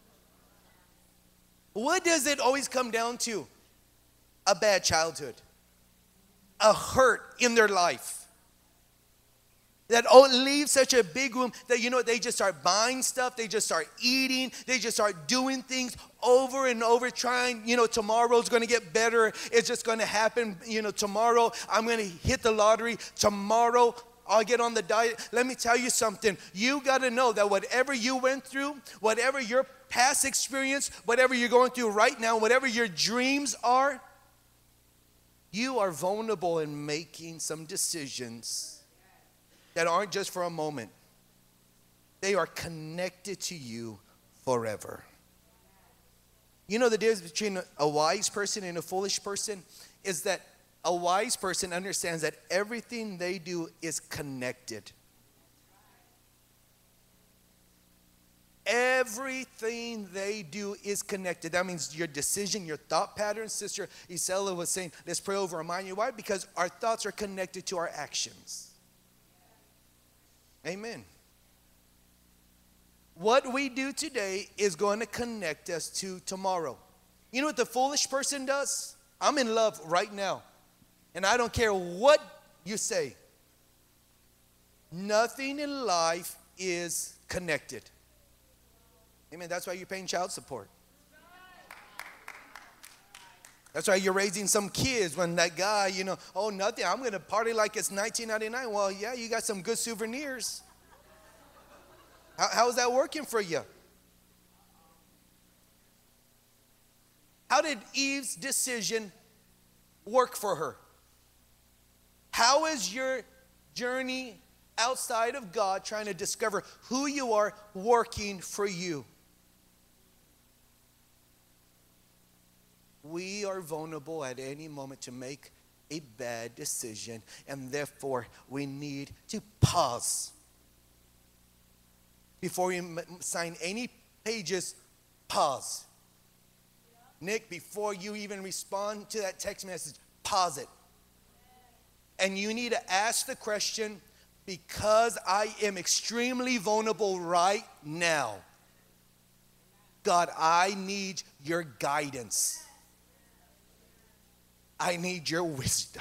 What does it always come down to? A bad childhood, a hurt in their life that leaves such a big room that, you know, they just start buying stuff, they just start eating, they just start doing things over and over, trying, you know, tomorrow's going to get better, it's just going to happen, you know, tomorrow I'm going to hit the lottery, tomorrow I'll get on the diet. Let me tell you something. You got to know that whatever you went through, whatever your past experience, whatever you're going through right now, whatever your dreams are, you are vulnerable in making some decisions that aren't just for a moment. They are connected to you forever. You know the difference between a wise person and a foolish person is that a wise person understands that everything they do is connected. Everything they do is connected. That means your decision, your thought pattern. Sister Isela was saying, let's pray over our mind. Why? Because our thoughts are connected to our actions. Amen. What we do today is going to connect us to tomorrow. You know what the foolish person does? I'm in love right now, and I don't care what you say. Nothing in life is connected. Amen. That's why you're paying child support. That's why you're raising some kids when that guy, you know, oh, nothing, I'm going to party like it's nineteen ninety-nine. Well, yeah, you got some good souvenirs. How, how's that working for you? How did Eve's decision work for her? How is your journey outside of God trying to discover who you are working for you? We are vulnerable at any moment to make a bad decision, and therefore we need to pause. Before you m- sign any pages, pause. Nick, before you even respond to that text message, pause it. And you need to ask the question, because I am extremely vulnerable right now, God, I need your guidance. I need your wisdom.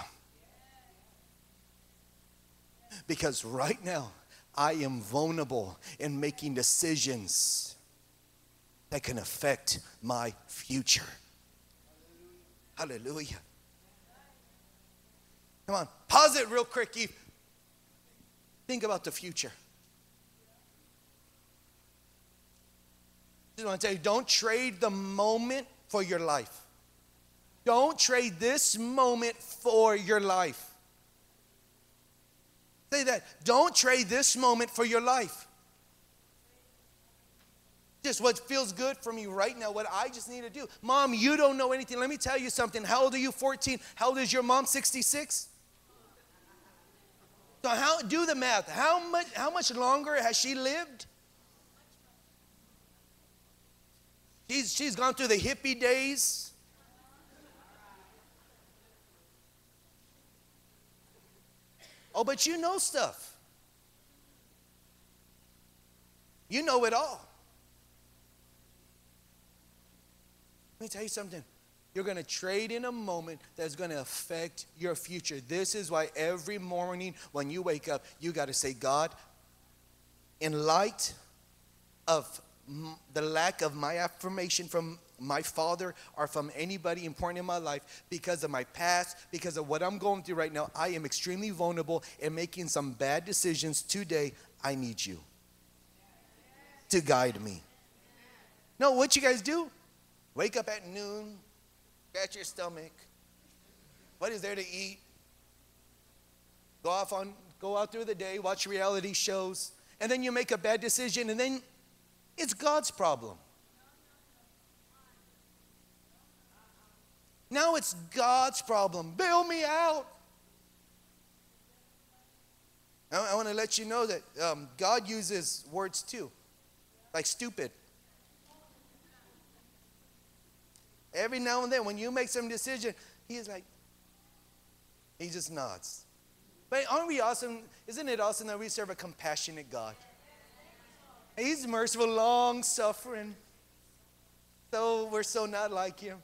Because right now, I am vulnerable in making decisions that can affect my future. Hallelujah. Come on, pause it real quick, Eve. Think about the future. I just want to tell you, don't trade the moment for your life. Don't trade this moment for your life. Say that. Don't trade this moment for your life. Just what feels good for me right now, what I just need to do. Mom, you don't know anything. Let me tell you something. How old are you? fourteen. How old is your mom? sixty-six. So how, do the math. How much, how much longer has she lived? She's, she's gone through the hippie days. Oh, but you know stuff. You know it all. Let me tell you something. You're going to trade in a moment that's going to affect your future. This is why every morning when you wake up, you got to say, God, in light of m- the lack of my affirmation from my father or from anybody important in my life, because of my past, because of what I'm going through right now, I am extremely vulnerable in making some bad decisions today. I need you to guide me. No, what you guys do? Wake up at noon, scratch your stomach. What is there to eat? Go off on, go out through the day, watch reality shows, and then you make a bad decision, and then it's God's problem. Now it's God's problem. Bail me out. I, I want to let you know that um, God uses words too, like stupid. Every now and then when you make some decision, he's like, he just nods. But aren't we awesome? Isn't it awesome that we serve a compassionate God? He's merciful, long suffering. So we're so not like him.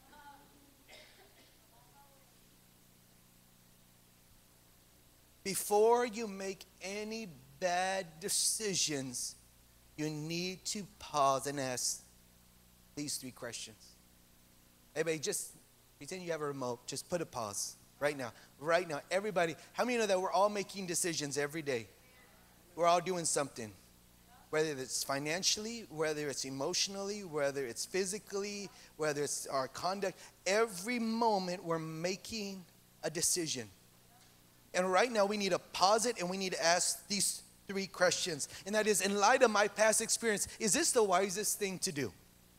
Before you make any bad decisions, you need to pause and ask these three questions. Everybody, just pretend you have a remote. Just put a pause right now. Right now, everybody. How many know that we're all making decisions every day? We're all doing something. Whether it's financially, whether it's emotionally, whether it's physically, whether it's our conduct. Every moment we're making a decision. And right now we need to pause it and we need to ask these three questions. And that is, in light of my past experience, is this the wisest thing to do?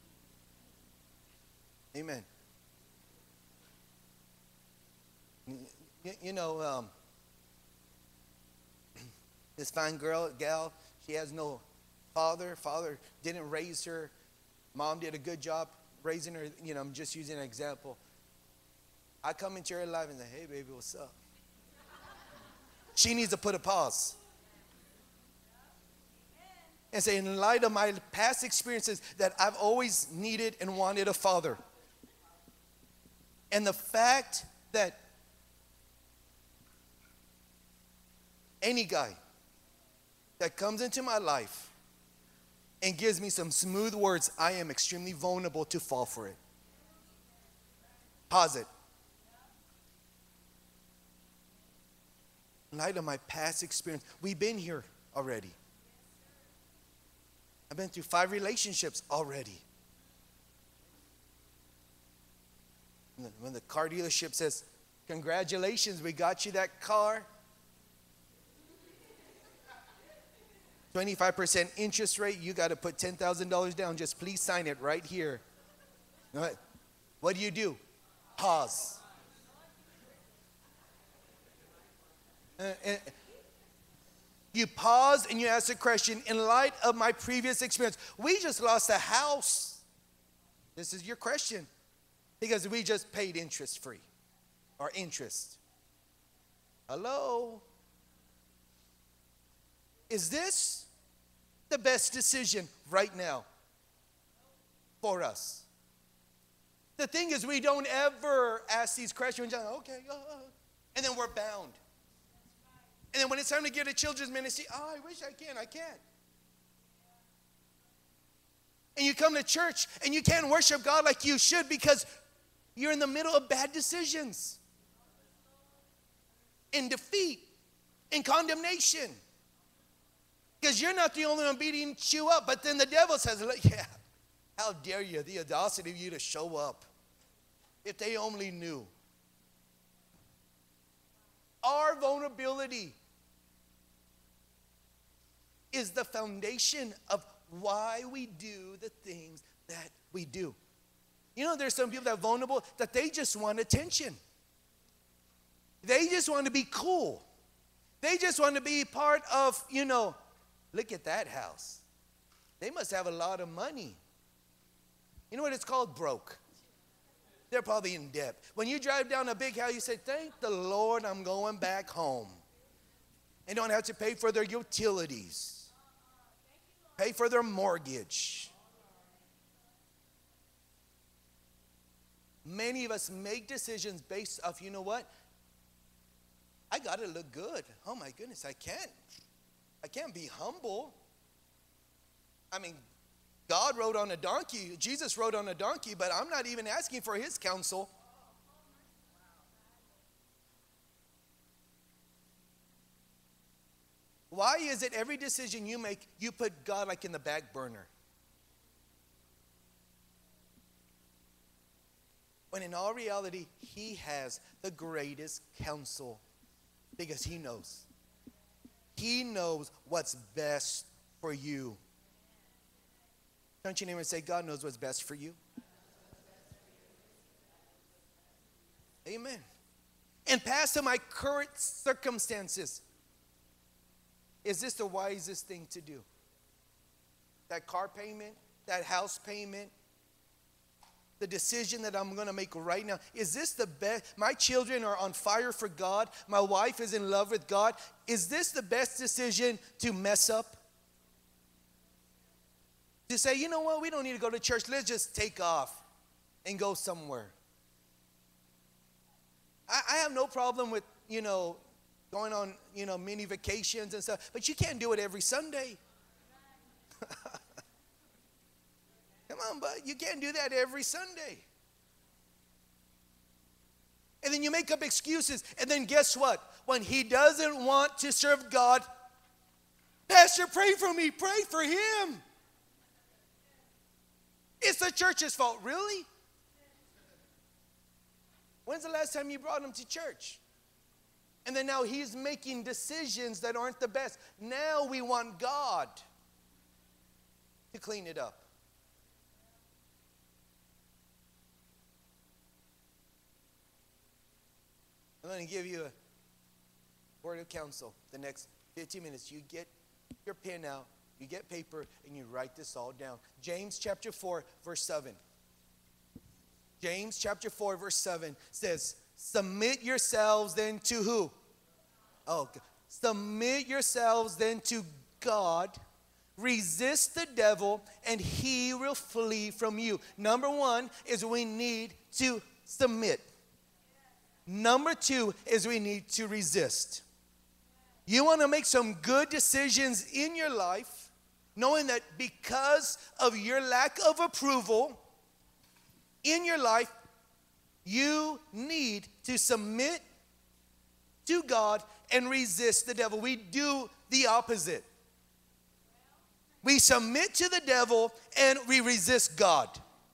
Amen. You, you know, um, this fine girl, gal, she has no father, father didn't raise her. Mom did a good job raising her. You know, I'm just using an example. I come into her life and say, hey, baby, what's up? She needs to put a pause. And say, in light of my past experiences, that I've always needed and wanted a father. And the fact that any guy that comes into my life and gives me some smooth words, I am extremely vulnerable to fall for it. Pause it. In light of my past experience, we've been here already. I've been through five relationships already. When the car dealership says, congratulations, we got you that car. twenty-five percent interest rate, you got to put ten thousand dollars down. Just please sign it right here. What? What do you do? Pause. Uh, and you pause and you ask the question, in light of my previous experience, we just lost a house. This is your question. Because we just paid interest free or interest. Hello? Is this the best decision right now for us? The thing is, we don't ever ask these questions. Okay, uh, and then we're bound. And then when it's time to get a children's ministry, oh, I wish I can, I can't. And you come to church and you can't worship God like you should because you're in the middle of bad decisions, in defeat, in condemnation. Because you're not the only one beating you up, but then the devil says, yeah, how dare you, the audacity of you to show up. If they only knew. Our vulnerability is the foundation of why we do the things that we do. You know, there's some people that are vulnerable that they just want attention. They just want to be cool. They just want to be part of, you know, look at that house. They must have a lot of money. You know what it's called? Broke. They're probably in debt. When you drive down a big house, you say, thank the Lord I'm going back home. And don't have to pay for their utilities. Pay for their mortgage. Many of us make decisions based off, you know what? I got to look good. Oh my goodness, I can't. I can't be humble. I mean, God rode on a donkey. Jesus rode on a donkey, but I'm not even asking for his counsel. Why is it every decision you make, you put God like in the back burner? When in all reality, he has the greatest counsel because he knows. He knows what's best for you. Don't you name and say, God knows what's best for you? Amen. And past to my current circumstances, is this the wisest thing to do? That car payment, that house payment, the decision that I'm going to make right now, is this the best? My children are on fire for God. My wife is in love with God. Is this the best decision to mess up? To say, you know what, we don't need to go to church. Let's just take off and go somewhere. I, I have no problem with, you know, going on, you know, mini vacations and stuff. But you can't do it every Sunday. Come on, bud. You can't do that every Sunday. And then you make up excuses. And then guess what? When he doesn't want to serve God, Pastor, pray for me. Pray for him. It's the church's fault. Really? When's the last time you brought him to church? And then now he's making decisions that aren't the best. Now we want God to clean it up. I'm going to give you a word of counsel the next fifteen minutes. You get your pen out You get paper and you write this all down. James chapter four, verse seven. James chapter four, verse seven says, submit yourselves then to who? Oh, submit yourselves then to God. Resist the devil and he will flee from you. Number one is we need to submit. Number two is we need to resist. You want to make some good decisions in your life, knowing that because of your lack of approval in your life, you need to submit to God and resist the devil. We do the opposite. We submit to the devil and we resist God.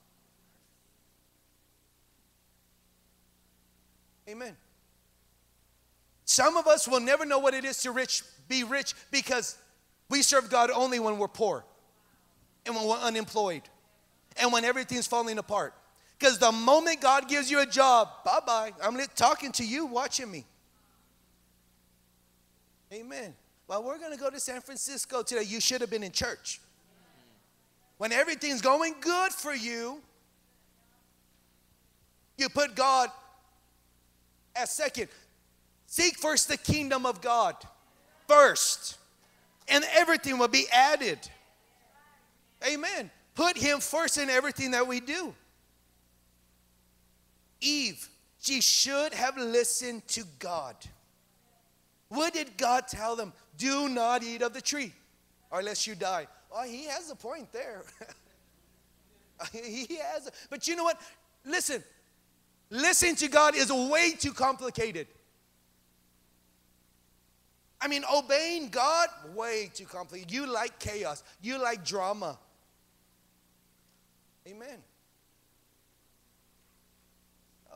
Amen. Some of us will never know what it is to rich, be rich because we serve God only when we're poor and when we're unemployed and when everything's falling apart. Because the moment God gives you a job, bye-bye. I'm talking to you, watching me. Amen. Well, we're going to go to San Francisco today. You should have been in church. When everything's going good for you, you put God as second. Seek first the kingdom of God first, and everything will be added. Amen. Put him first in everything that we do. Eve, she should have listened to God. What did God tell them? Do not eat of the tree, or unless you die. Oh, he has a point there. He has. A, but you know what? Listen. Listening to God is way too complicated. I mean, obeying God, way too complicated. You like chaos. You like drama. Amen. Oh.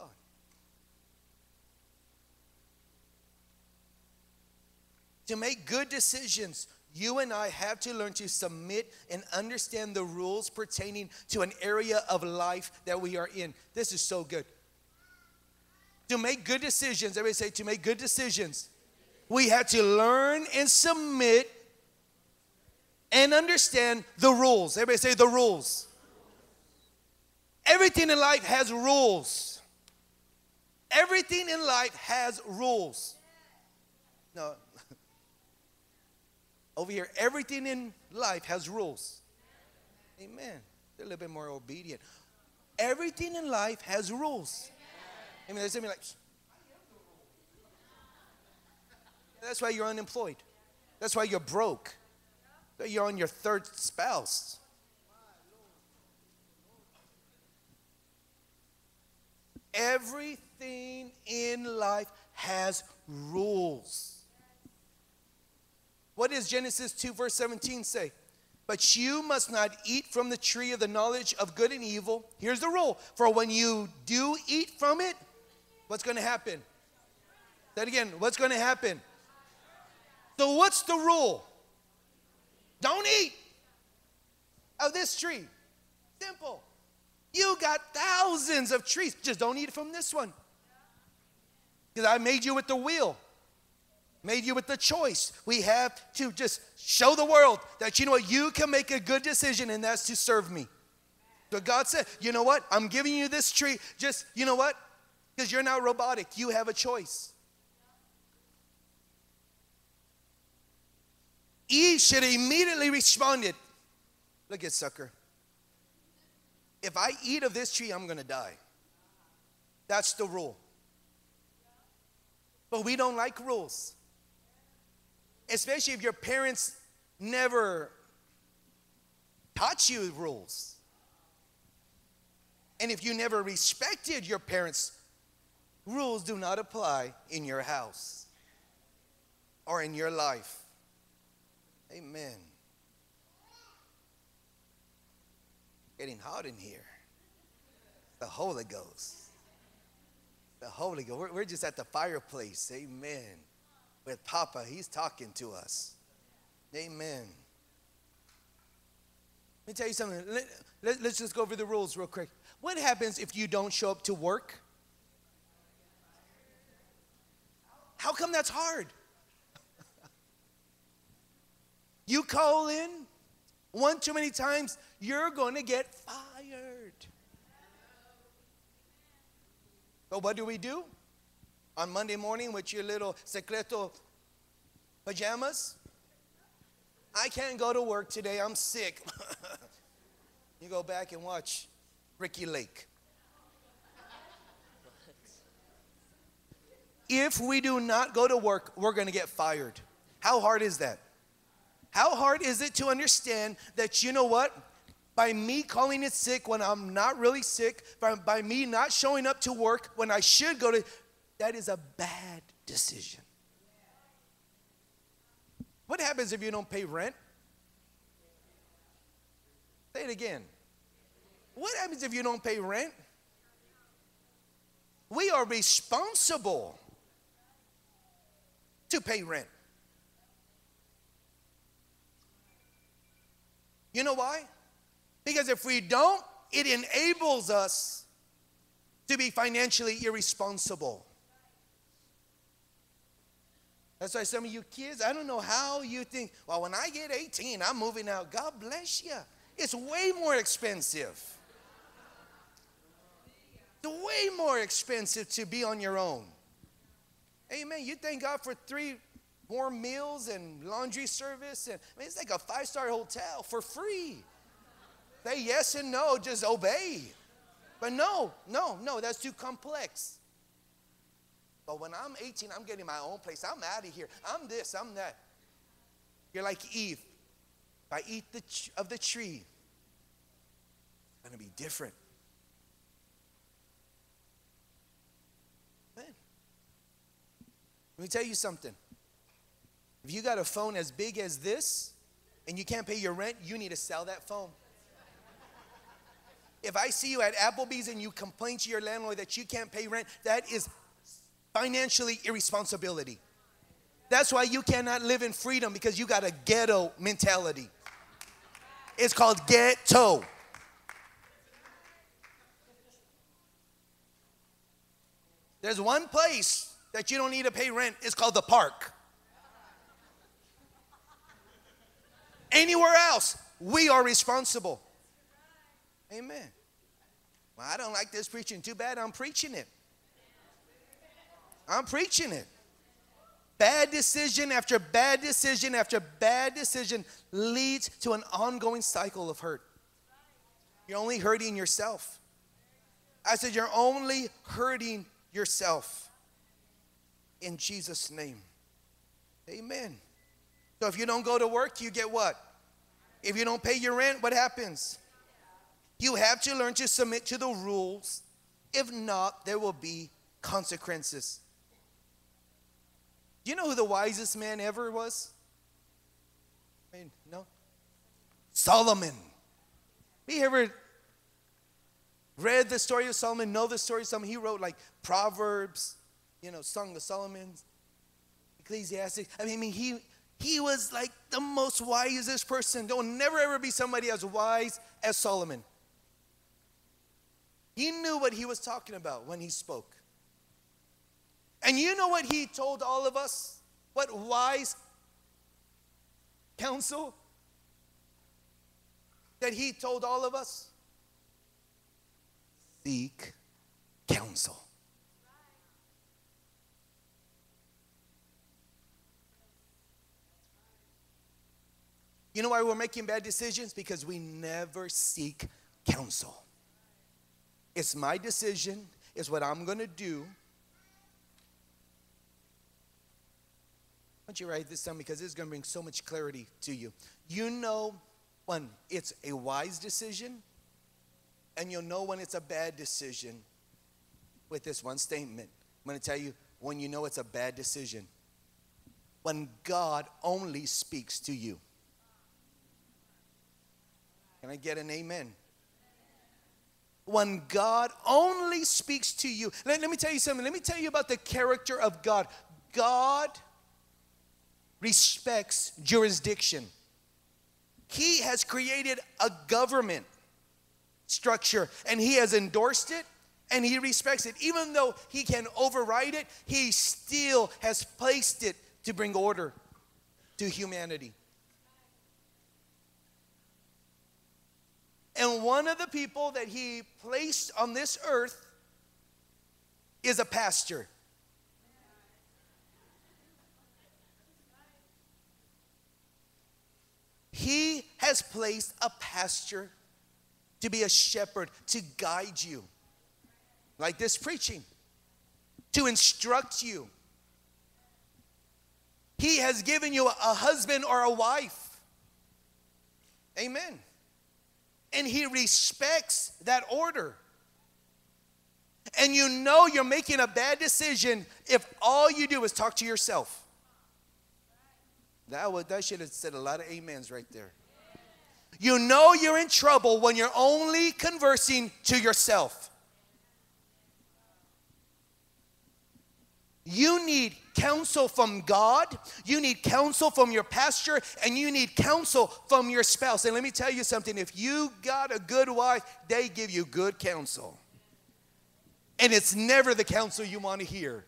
To make good decisions, you and I have to learn to submit and understand the rules pertaining to an area of life that we are in. This is so good. To make good decisions, everybody say, to make good decisions, we have to learn and submit and understand the rules. Everybody say the rules. Everything in life has rules. Everything in life has rules. No. Over here, everything in life has rules. Amen. They're a little bit more obedient. Everything in life has rules. I mean, there's something like, that's why you're unemployed. That's why you're broke. You're on your third spouse. Everything in life has rules. What does Genesis two verse seventeen say? But you must not eat from the tree of the knowledge of good and evil. Here's the rule. For when you do eat from it, what's going to happen? Say it again. What's going to happen? So what's the rule? Don't eat of this tree. Simple. You got thousands of trees. Just don't eat from this one. Because I made you with the will. Made you with the choice. We have to just show the world that, you know what, you can make a good decision, and that's to serve me. So God said, you know what, I'm giving you this tree. Just, you know what, because you're not robotic. You have a choice. Eve should have immediately responded, look at sucker. If I eat of this tree, I'm going to die. That's the rule. But we don't like rules. Especially if your parents never taught you rules. And if you never respected your parents, rules do not apply in your house or in your life. Amen. Getting hot in here. The Holy Ghost. The Holy Ghost. We're, we're just at the fireplace. Amen. With Papa. He's talking to us. Amen. Let me tell you something. Let, let, let's just go over the rules real quick. What happens if you don't show up to work? How come that's hard? You call in one too many times, you're going to get fired. But what do we do? On Monday morning with your little secreto pajamas? I can't go to work today, I'm sick. You go back and watch Ricky Lake. If we do not go to work, we're going to get fired. How hard is that? How hard is it to understand that, you know what? By me calling it sick when I'm not really sick, by, by me not showing up to work when I should go to, that is a bad decision. What happens if you don't pay rent? Say it again. What happens if you don't pay rent? We are responsible to pay rent. You know why? Because if we don't, it enables us to be financially irresponsible. That's why some of you kids, I don't know how you think, well, when I get eighteen, I'm moving out. God bless you. It's way more expensive. It's way more expensive to be on your own. Amen. You thank God for three warm meals and laundry service. And I mean, it's like a five-star hotel for free. Say yes and no, just obey. But no, no, no, that's too complex. But when I'm eighteen, I'm getting my own place. I'm out of here. I'm this, I'm that. You're like Eve. If I eat the ch- of the tree, it's going to be different. Man. Let me tell you something. If you got a phone as big as this and you can't pay your rent, you need to sell that phone. If I see you at Applebee's and you complain to your landlord that you can't pay rent, that is financially irresponsibility. That's why you cannot live in freedom, because you got a ghetto mentality. It's called ghetto. There's one place that you don't need to pay rent. It's called the park. Anywhere else, we are responsible. Amen. Well, I don't like this preaching. Too bad I'm preaching it. I'm preaching it. Bad decision after bad decision after bad decision leads to an ongoing cycle of hurt. You're only hurting yourself. I said you're only hurting yourself. In Jesus' name. Amen. So if you don't go to work, you get what? If you don't pay your rent, what happens? You have to learn to submit to the rules. If not, there will be consequences. Do you know who the wisest man ever was? I mean, no? Solomon. Have you ever read the story of Solomon, know the story of Solomon? He wrote like Proverbs, you know, Song of Solomon, Ecclesiastes. I mean, I mean he, he was like the most wisest person. There will never ever be somebody as wise as Solomon. He knew what he was talking about when he spoke. And you know what he told all of us? What wise counsel that he told all of us? Seek counsel. You know why we're making bad decisions? Because we never seek counsel. It's my decision. It's what I'm going to do. Why don't you write this down, because this is going to bring so much clarity to you. You know when it's a wise decision, and you'll know when it's a bad decision with this one statement. I'm going to tell you when you know it's a bad decision. When God only speaks to you. Can I get an amen? When God only speaks to you. Let, let me tell you something. Let me tell you about the character of God. God respects jurisdiction. He has created a government structure, and he has endorsed it, and he respects it. Even though he can override it, he still has placed it to bring order to humanity. And one of the people that he placed on this earth is a pastor. He has placed a pastor to be a shepherd, to guide you, like this preaching, to instruct you. He has given you a husband or a wife. Amen. And he respects that order. And you know you're making a bad decision if all you do is talk to yourself. That, would, that should have said a lot of amens right there. You know you're in trouble when you're only conversing to yourself. You need counsel from God, you need counsel from your pastor, and you need counsel from your spouse. And let me tell you something, if you got a good wife, they give you good counsel. And it's never the counsel you want to hear.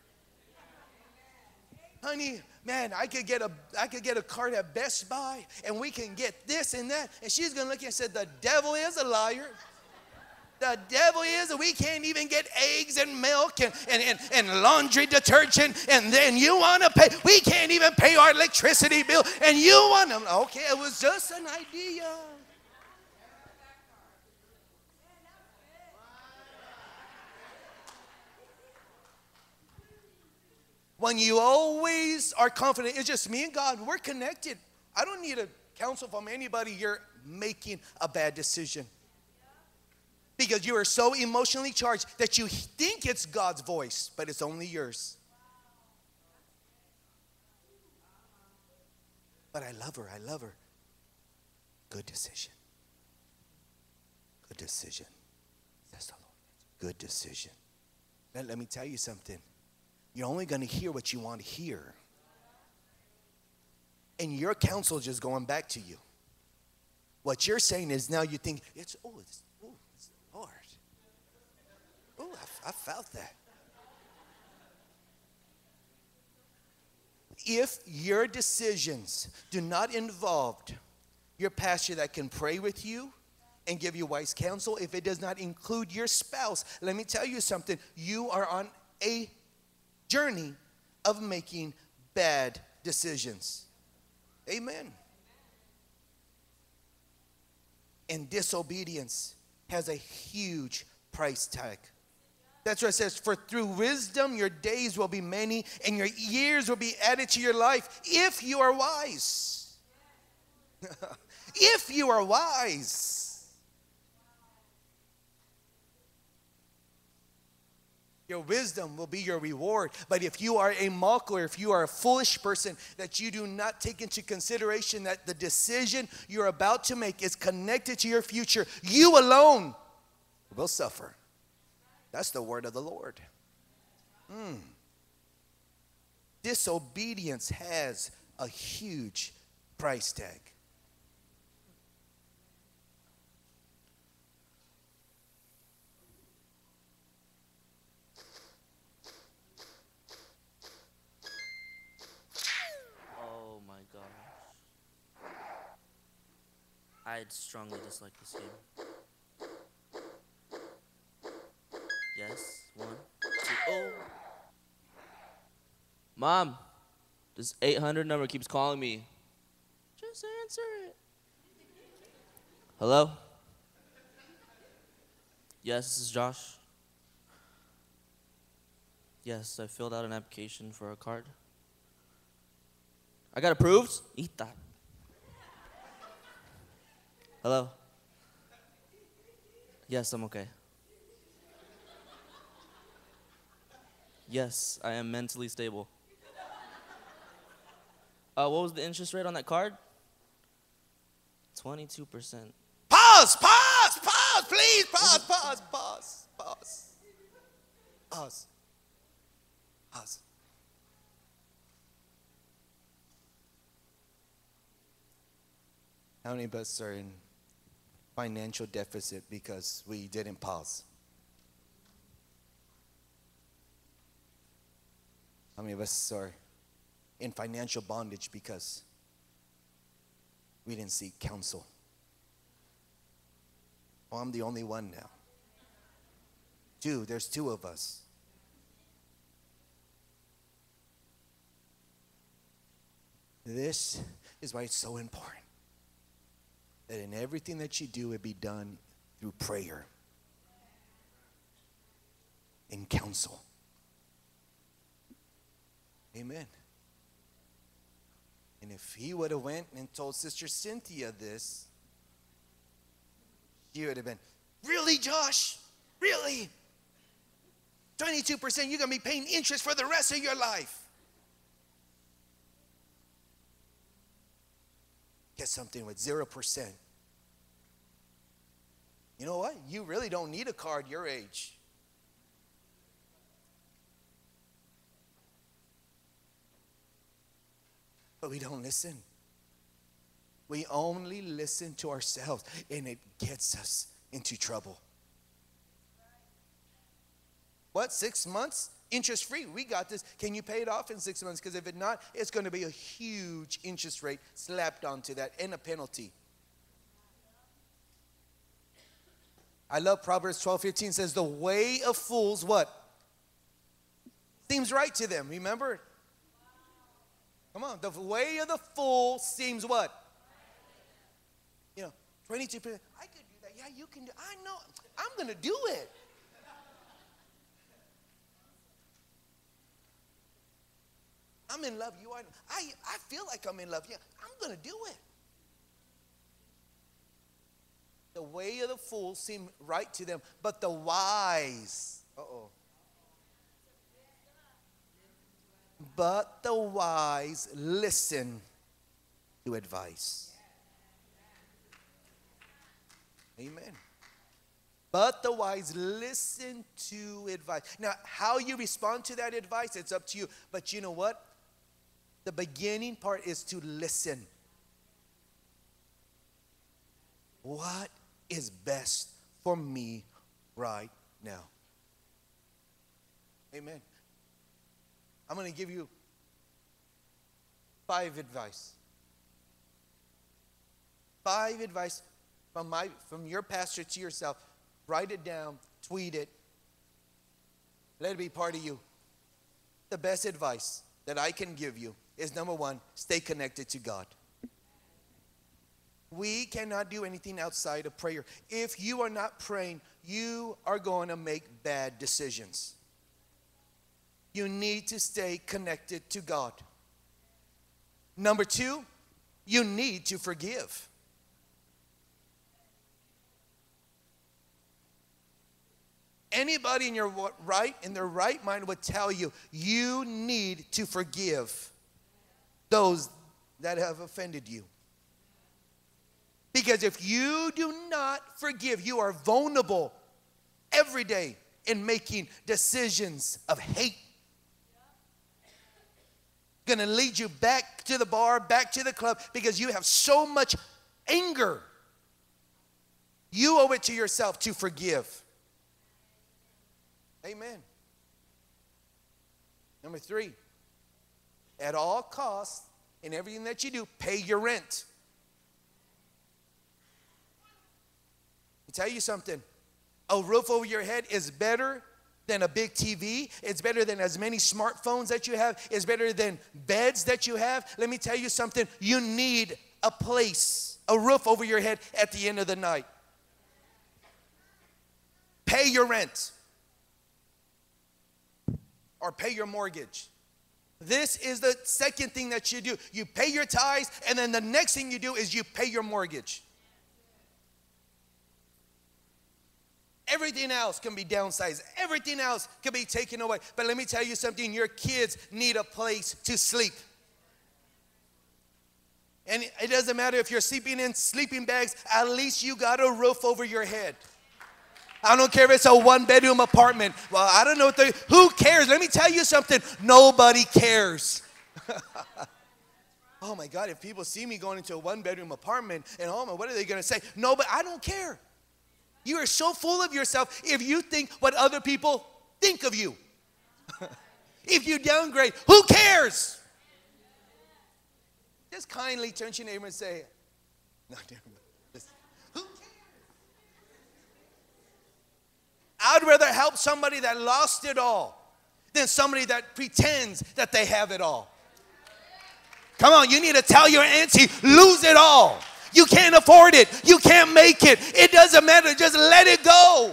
Honey, man, I could get a I could get a card at Best Buy, and we can get this and that. And she's going to look and say, the devil is a liar. The devil is that we can't even get eggs and milk and, and, and, and laundry detergent, and then you want to pay. We can't even pay our electricity bill, and you want to. Okay, it was just an idea. When you always are confident, it's just me and God, we're connected. I don't need a counsel from anybody. You're making a bad decision. Because you are so emotionally charged that you think it's God's voice, but it's only yours. But I love her, I love her. Good decision. Good decision. That's the Lord. Good decision. Let, let me tell you something. You're only going to hear what you want to hear. And your counsel is just going back to you. What you're saying is now you think, it's, oh, it's, oh, it's the Lord. Oh, I, I felt that. If your decisions do not involve your pastor that can pray with you and give you wise counsel, if it does not include your spouse, let me tell you something. You are on a journey of making bad decisions. Amen. And disobedience has a huge price tag. That's what it says, for through wisdom your days will be many and your years will be added to your life if you are wise. If you are wise. Your wisdom will be your reward. But if you are a mocker, if you are a foolish person, that you do not take into consideration that the decision you're about to make is connected to your future, you alone will suffer. That's the word of the Lord. Mm. Disobedience has a huge price tag. I strongly dislike this game. Yes, one, two, oh. Mom, this eight hundred number keeps calling me. Just answer it. Hello? Yes, this is Josh. Yes, I filled out an application for a card. I got approved? Eat that. Hello? Yes, I'm okay. Yes, I am mentally stable. Uh, what was the interest rate on that card? twenty-two percent. Pause, pause, pause, please, pause, pause, pause, pause. Pause. Pause. How many of us are in financial deficit because we didn't pause? How many of us are in financial bondage because we didn't seek counsel? Oh, I'm the only one now. Two, there's two of us. This is why it's so important that in everything that you do, it be done through prayer and counsel. Amen. And if he would have went and told Sister Cynthia this, she would have been, really, Josh? Really? twenty-two percent, you're going to be paying interest for the rest of your life. Get something with zero percent. You know what? You really don't need a car at your age. But we don't listen. We only listen to ourselves, and it gets us into trouble. What, six months? Interest free. We got this. Can you pay it off in six months? Because if it not, it's going to be a huge interest rate slapped onto that and a penalty. I love Proverbs twelve fifteen says, the way of fools, what? Seems right to them. Remember? Come on. The way of the fool seems what? You know, twenty-two percent. I could do that. Yeah, you can do it. I know. I'm going to do it. I'm in love. You are. I, I feel like I'm in love. Yeah, I'm going to do it. The way of the fool seems right to them, but the wise, uh-oh. But the wise listen to advice. Amen. But the wise listen to advice. Now, how you respond to that advice, it's up to you. But you know what? The beginning part is to listen. What is best for me right now? Amen. I'm going to give you five advice. Five advice from my from your pastor to yourself. Write it down, tweet it. Let it be part of you. The best advice that I can give you is, number one, stay connected to God. We cannot do anything outside of prayer. If you are not praying, you are going to make bad decisions. You need to stay connected to God. Number two, you need to forgive. Anybody in your right, in their right mind would tell you, you need to forgive those that have offended you. Because if you do not forgive, you are vulnerable every day in making decisions of hate. Going to lead you back to the bar, back to the club, because you have so much anger. You owe it to yourself to forgive. Amen. Number three, at all costs, in everything that you do, pay your rent. I'll tell you something. A roof over your head is better than a big T V. It's better than as many smartphones that you have. It's better than beds that you have. Let me tell you something. You need a place, a roof over your head at the end of the night. Pay your rent. Or pay your mortgage. This is the second thing that you do. You pay your tithes, and then the next thing you do is you pay your mortgage. Everything else can be downsized. Everything else can be taken away. But let me tell you something. Your kids need a place to sleep. And it doesn't matter if you're sleeping in sleeping bags. At least you got a roof over your head. I don't care if it's a one-bedroom apartment. Well, I don't know what they, who cares? Let me tell you something. Nobody cares. Oh, my God, if people see me going into a one-bedroom apartment and home, what are they going to say? No, but I don't care. You are so full of yourself if you think what other people think of you. If you downgrade, who cares? Just kindly turn to your neighbor and say, no, never mind. Just, who cares? I'd rather help somebody that lost it all than somebody that pretends that they have it all. Come on, you need to tell your auntie, lose it all. You can't afford it. You can't make it. It doesn't matter. Just let it go.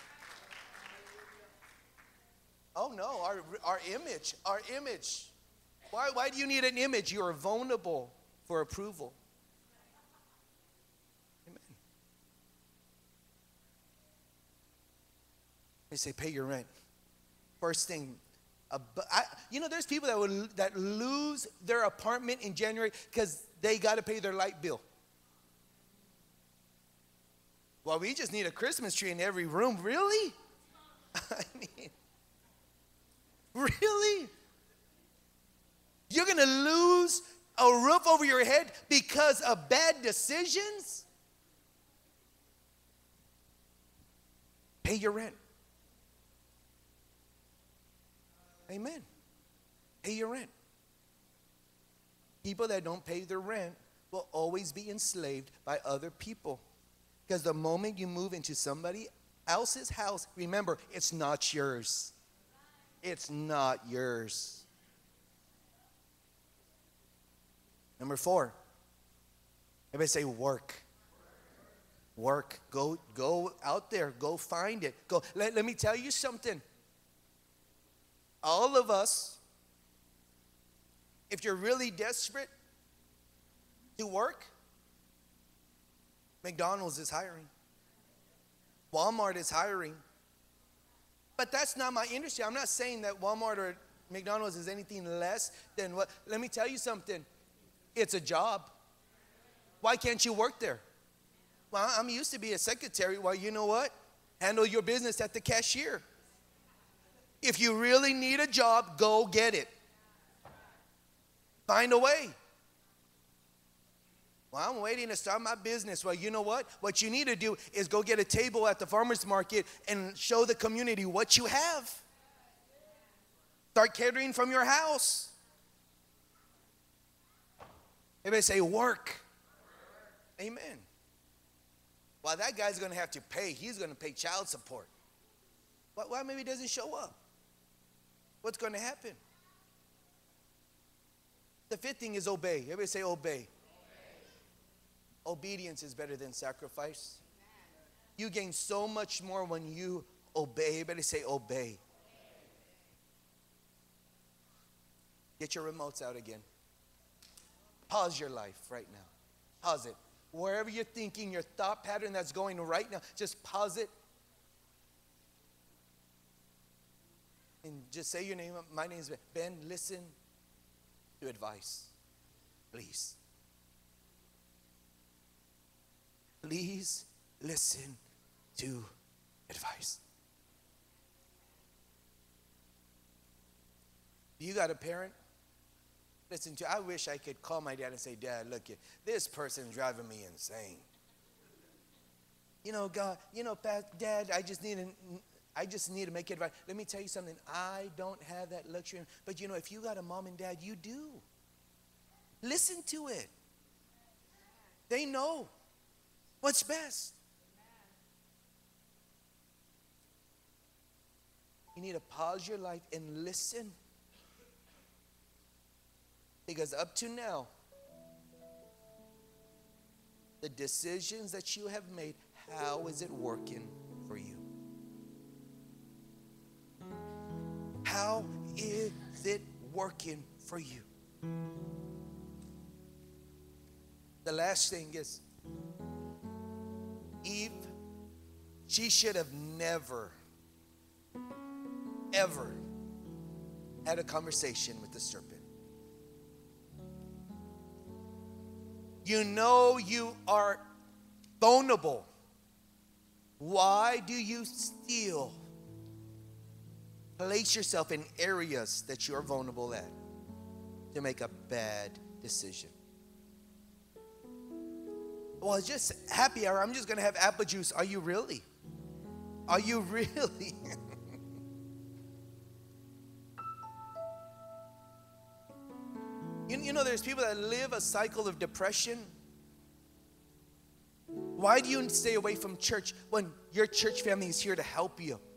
Oh no, our, our image, our image. Why, why do you need an image? You are vulnerable for approval. Amen. They say, pay your rent. First thing, uh, I, you know, there's people that would that lose their apartment in January because they got to pay their light bill. Well, we just need a Christmas tree in every room. Really? I mean, really? You're going to lose a roof over your head because of bad decisions? Pay your rent. Amen. Pay your rent. People that don't pay their rent will always be enslaved by other people. Because the moment you move into somebody else's house, remember, it's not yours. It's not yours. Number four. Everybody say work. Work. Go, go out there. Go find it. Go. Let, let me tell you something. All of us, if you're really desperate to work, McDonald's is hiring. Walmart is hiring. But that's not my industry. I'm not saying that Walmart or McDonald's is anything less than what. Let me tell you something. It's a job. Why can't you work there? Well, I'm used to be a secretary. Well, you know what? Handle your business at the cashier. If you really need a job, go get it. Find a way. Well, I'm waiting to start my business. Well, you know what? What you need to do is go get a table at the farmer's market and show the community what you have. Start catering from your house. Everybody say work. Amen. Well, that guy's going to have to pay. He's going to pay child support. Why, why maybe he doesn't show up? What's going to happen? The fifth thing is obey. Everybody say obey. Obey. Obedience is better than sacrifice. You gain so much more when you obey. Everybody say obey. Get your remotes out again. Pause your life right now. Pause it. Wherever you're thinking, your thought pattern that's going right now, just pause it. And just say your name. My name is Ben. Ben, listen to advice. Please. Please listen to advice. You got a parent? Listen to, I wish I could call my dad and say, Dad, look, this person's driving me insane. You know, God, you know, Dad, I just need an, I just need to make advice. Let me tell you something. I don't have that luxury. But you know, if you got a mom and dad, you do. Listen to it. They know what's best. You need to pause your life and listen. Because up to now, the decisions that you have made, how is it working for you? How is it working for you? The last thing is, Eve, she should have never, ever had a conversation with the serpent. You know you are vulnerable. Why do you still place yourself in areas that you're vulnerable at to make a bad decision? Well, it's just happy hour. I'm just going to have apple juice. Are you really? Are you really? You, you know, there's people that live a cycle of depression. Why do you stay away from church when your church family is here to help you?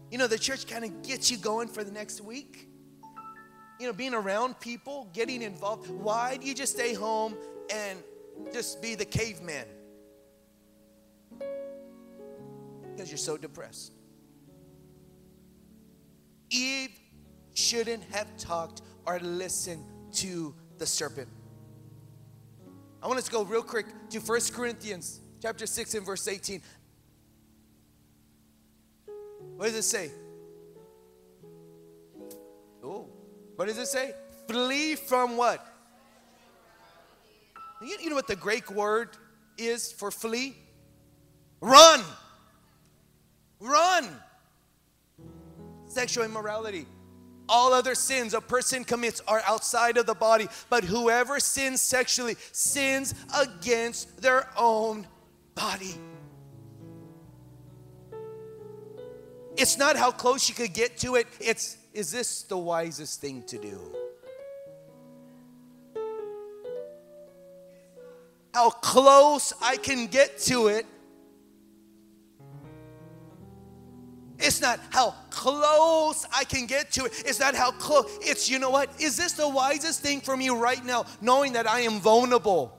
You know, the church kind of gets you going for the next week. You know, being around people, getting involved. Why do you just stay home and just be the caveman? Because you're so depressed. Eve shouldn't have talked or listened to the serpent. I want us to go real quick to First Corinthians chapter six and verse eighteen. What does it say? Oh, what does it say? Flee from what? You, you know what the Greek word is for flee? Run. Run. Sexual immorality. All other sins a person commits are outside of the body, but whoever sins sexually sins against their own body. It's not how close you could get to it. It's, is this the wisest thing to do? How close I can get to it. It's not how close I can get to it. It's not how close. It's, you know what? Is this the wisest thing for me right now, knowing that I am vulnerable?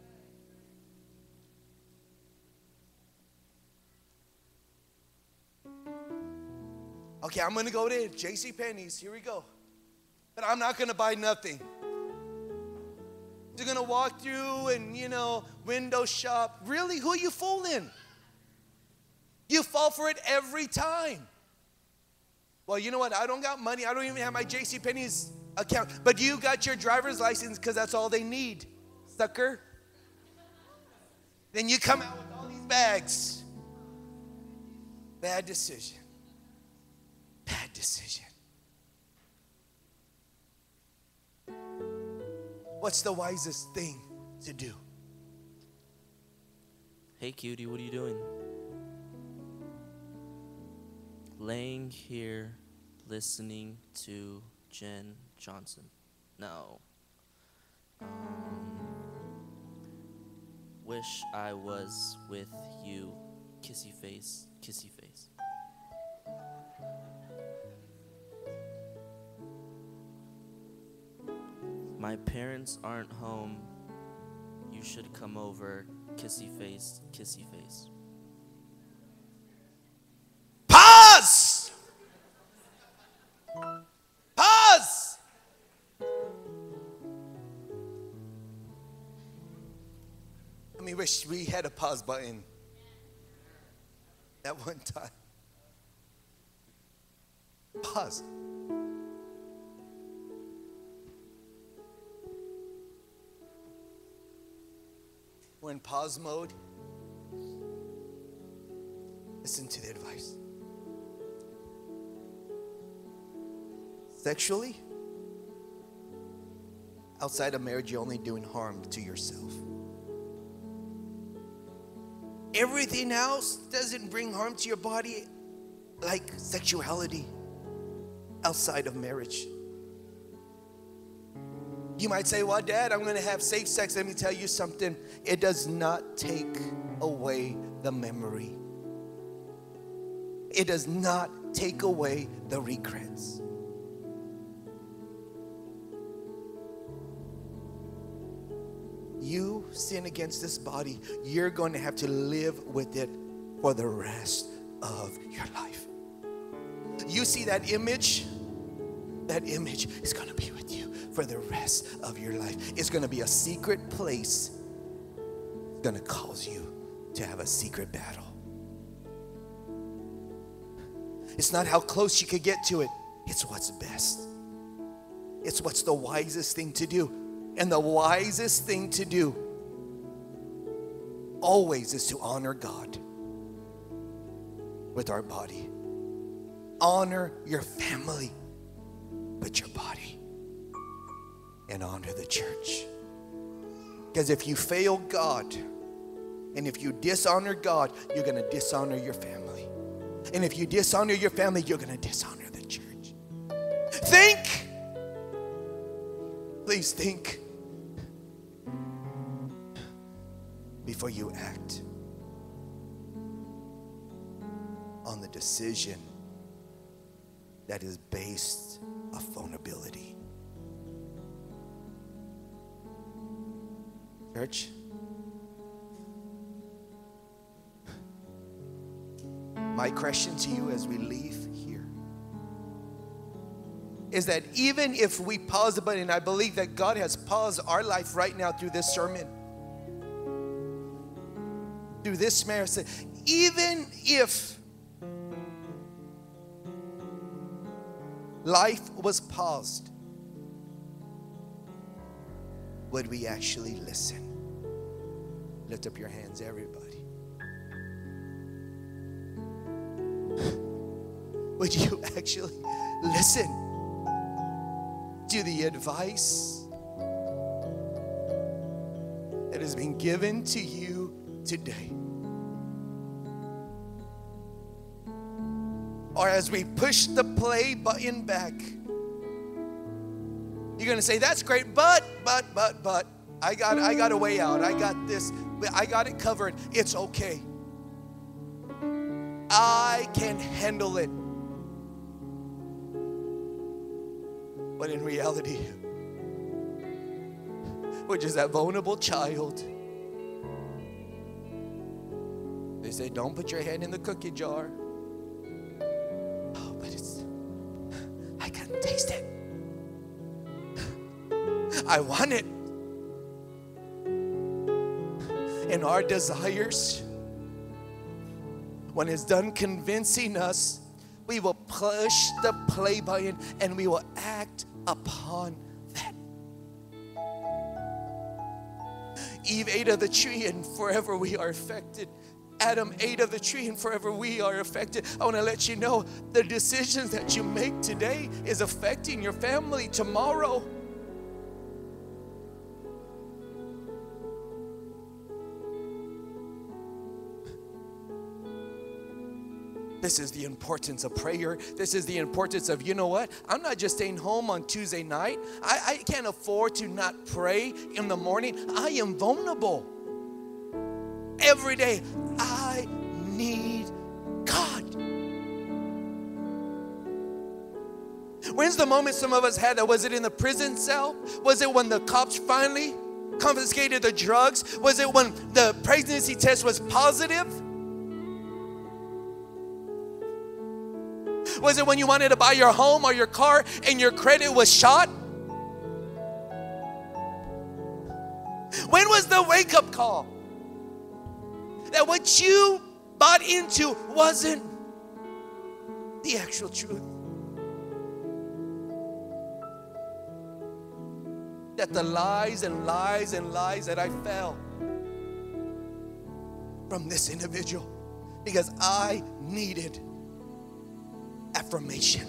Okay, I'm going to go to JCPenney's. Here we go. But I'm not going to buy nothing. You're going to walk through and, you know, window shop. Really? Who are you fooling? You fall for it every time. Well, you know what? I don't got money. I don't even have my JCPenney's account. But you got your driver's license because that's all they need, sucker. Then you come out with all these bags. Bad decision. Bad decision. What's the wisest thing to do? Hey, cutie, what are you doing? Laying here, listening to Jen Johnson. No. Um, wish I was with you. Kissy face, kissy face. My parents aren't home. You should come over. Kissy face, kissy face. Pause! Pause! I mean, wish we had a pause button at one time. Pause. We're in pause mode. Listen to the advice. Sexually, outside of marriage, you're only doing harm to yourself. Everything else doesn't bring harm to your body like sexuality outside of marriage. You might say, well, Dad, I'm going to have safe sex. Let me tell you something. It does not take away the memory. It does not take away the regrets. You sin against this body, you're going to have to live with it for the rest of your life. You see that image? That image is going to be with you for the rest of your life. It's going to be a secret place. It's going to cause you to have a secret battle. It's not how close you could get to it. It's what's best. It's what's the wisest thing to do. And the wisest thing to do always is to honor God with our body. Honor your family with your body. And honor the church. Because if you fail God, and if you dishonor God, you're going to dishonor your family. And if you dishonor your family, you're going to dishonor the church. Think. Please think before you act on the decision that is based on vulnerability. Church, my question to you as we leave here is that even if we pause the button, and I believe that God has paused our life right now through this sermon, through this message, even if life was paused, would we actually listen? Lift up your hands, everybody. Would you actually listen to the advice that has been given to you today? Or as we push the play button back, you're going to say, that's great, but, but, but, but, I got, I got a way out. I got this. I got it covered. It's okay. I can handle it. But in reality, we're just that vulnerable child. They say, don't put your head in the cookie jar. Oh, but it's, I can taste it. I want it. And our desires, when it's done convincing us, we will push the play button and we will act upon that. Eve ate of the tree and forever we are affected. Adam ate of the tree and forever we are affected. I want to let you know the decisions that you make today is affecting your family tomorrow. This is the importance of prayer. This is the importance of, you know what? I'm not just staying home on Tuesday night. I, I can't afford to not pray in the morning. I am vulnerable. Every day, I need God. When's the moment some of us had that? Was it in the prison cell? Was it when the cops finally confiscated the drugs? Was it when the pregnancy test was positive? Was it when you wanted to buy your home or your car and your credit was shot? When was the wake-up call? That what you bought into wasn't the actual truth. That the lies and lies and lies that I fell from this individual because I needed affirmation.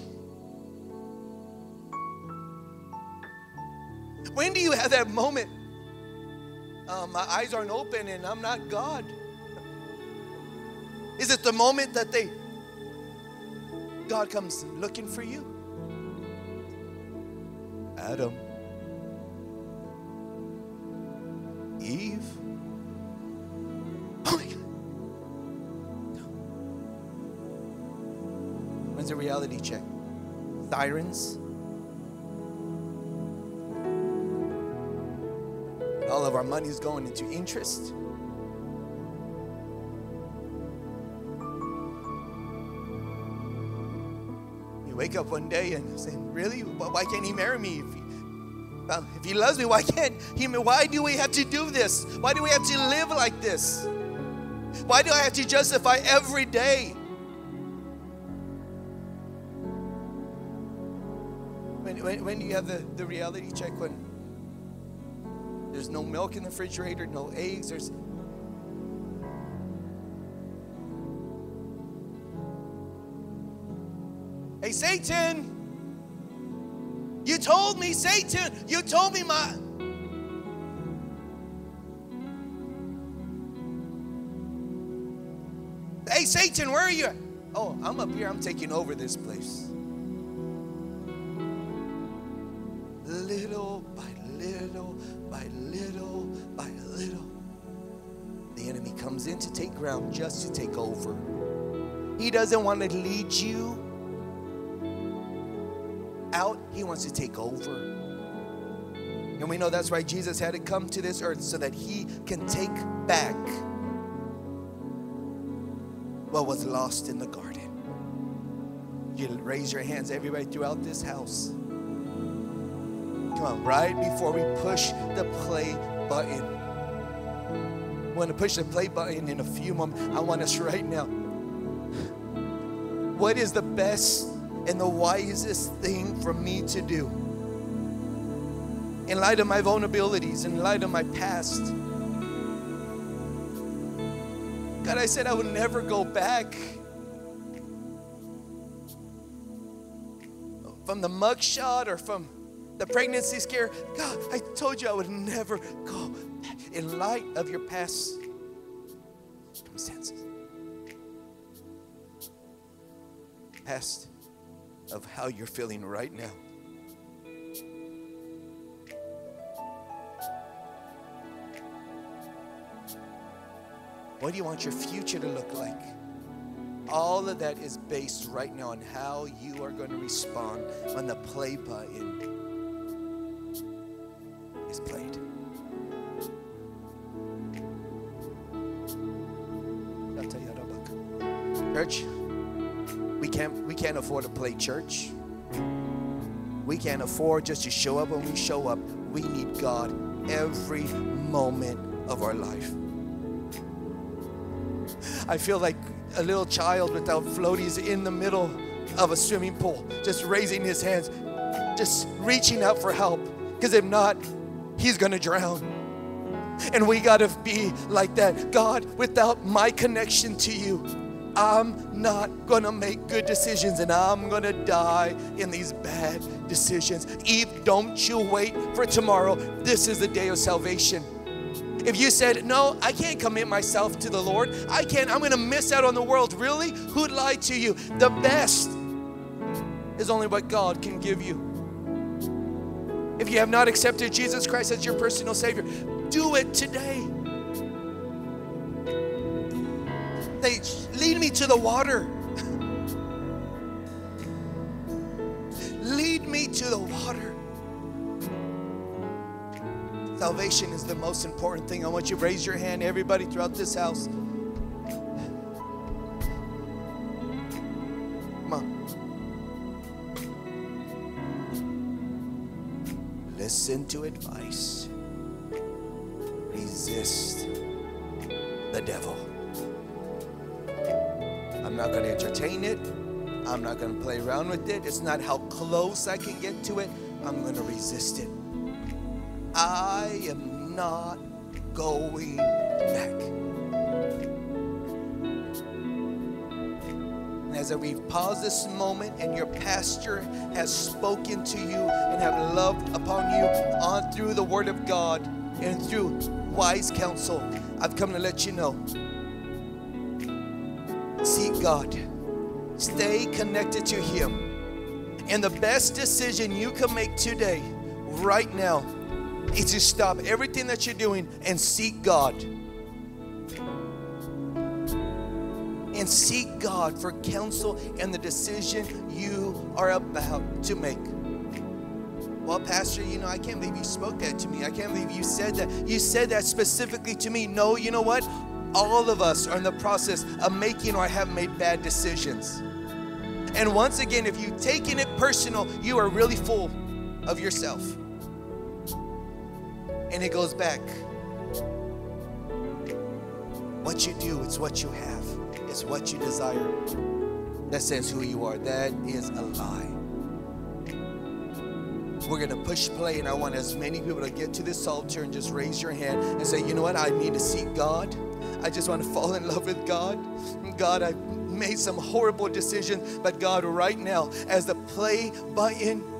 When do you have that moment? Um, my eyes aren't open and I'm not God. Is it the moment that they, God comes looking for you? Adam, Eve, oh my God. When's the reality check? Sirens. All of our money is going into interest. You wake up one day and say, really? Why can't he marry me? If he, well, if he loves me, why can't he? Why do we have to do this? Why do we have to live like this? Why do I have to justify every day? When, when, when do you have the, the reality check? When there's no milk in the refrigerator, no eggs, there's Hey, Satan, you told me, Satan, you told me my Hey, Satan, where are you? Oh, I'm up here, I'm taking over this place. Little by little, by little, by little, the enemy comes in to take ground, just to take over. He doesn't want to lead you out. He wants to take over. And we know that's why Jesus had to come to this earth, so that he can take back what was lost in the garden. You raise your hands, everybody throughout this house. Come on, right before we push the play button. I want to push the play button in a few moments. I want us right now. What is the best and the wisest thing for me to do? In light of my vulnerabilities, in light of my past. God, I said I would never go back. From the mugshot or from the pregnancy scare. God, I told you I would never go back in light of your past circumstances. Past of how you're feeling right now. What do you want your future to look like? All of that is based right now on how you are going to respond when the play button is played. Church, we can't we can't afford to play church. We can't afford just to show up when we show up. We need God every moment of our life. I feel like a little child without floaties in the middle of a swimming pool, just raising his hands, just reaching out for help, because if not, he's gonna drown. And we gotta be like that. God, without my connection to you, I'm not gonna make good decisions, and I'm gonna die in these bad decisions. Eve, don't you wait for tomorrow. This is the day of salvation. If you said, no, I can't commit myself to the Lord, I can't, I'm going to miss out on the world. Really? Who'd lie to you? The best is only what God can give you. If you have not accepted Jesus Christ as your personal Savior, do it today. They lead me to the water. Lead me to the water. Salvation is the most important thing. I want you to raise your hand, everybody throughout this house. Come on. Listen to advice. Resist the devil. I'm not going to entertain it. I'm not going to play around with it. It's not how close I can get to it. I'm going to resist it. I am not going back. And as we've paused this moment and your pastor has spoken to you and have loved upon you on through the word of God and through wise counsel, I've come to let you know. Seek God. Stay connected to Him. And the best decision you can make today, right now, is to stop everything that you're doing and seek God. And seek God for counsel and the decision you are about to make. Well, Pastor, you know, I can't believe you spoke that to me. I can't believe you said that. You said that specifically to me. No, you know what? All of us are in the process of making or have made bad decisions. And once again, if you've taken it personal, you are really full of yourself. And it goes back. What you do, it's what you have. It's what you desire. That says who you are. That is a lie. We're going to push play, and I want as many people to get to this altar and just raise your hand and say, you know what? I need to seek God. I just want to fall in love with God. God, I've made some horrible decisions, but God, right now, as the play button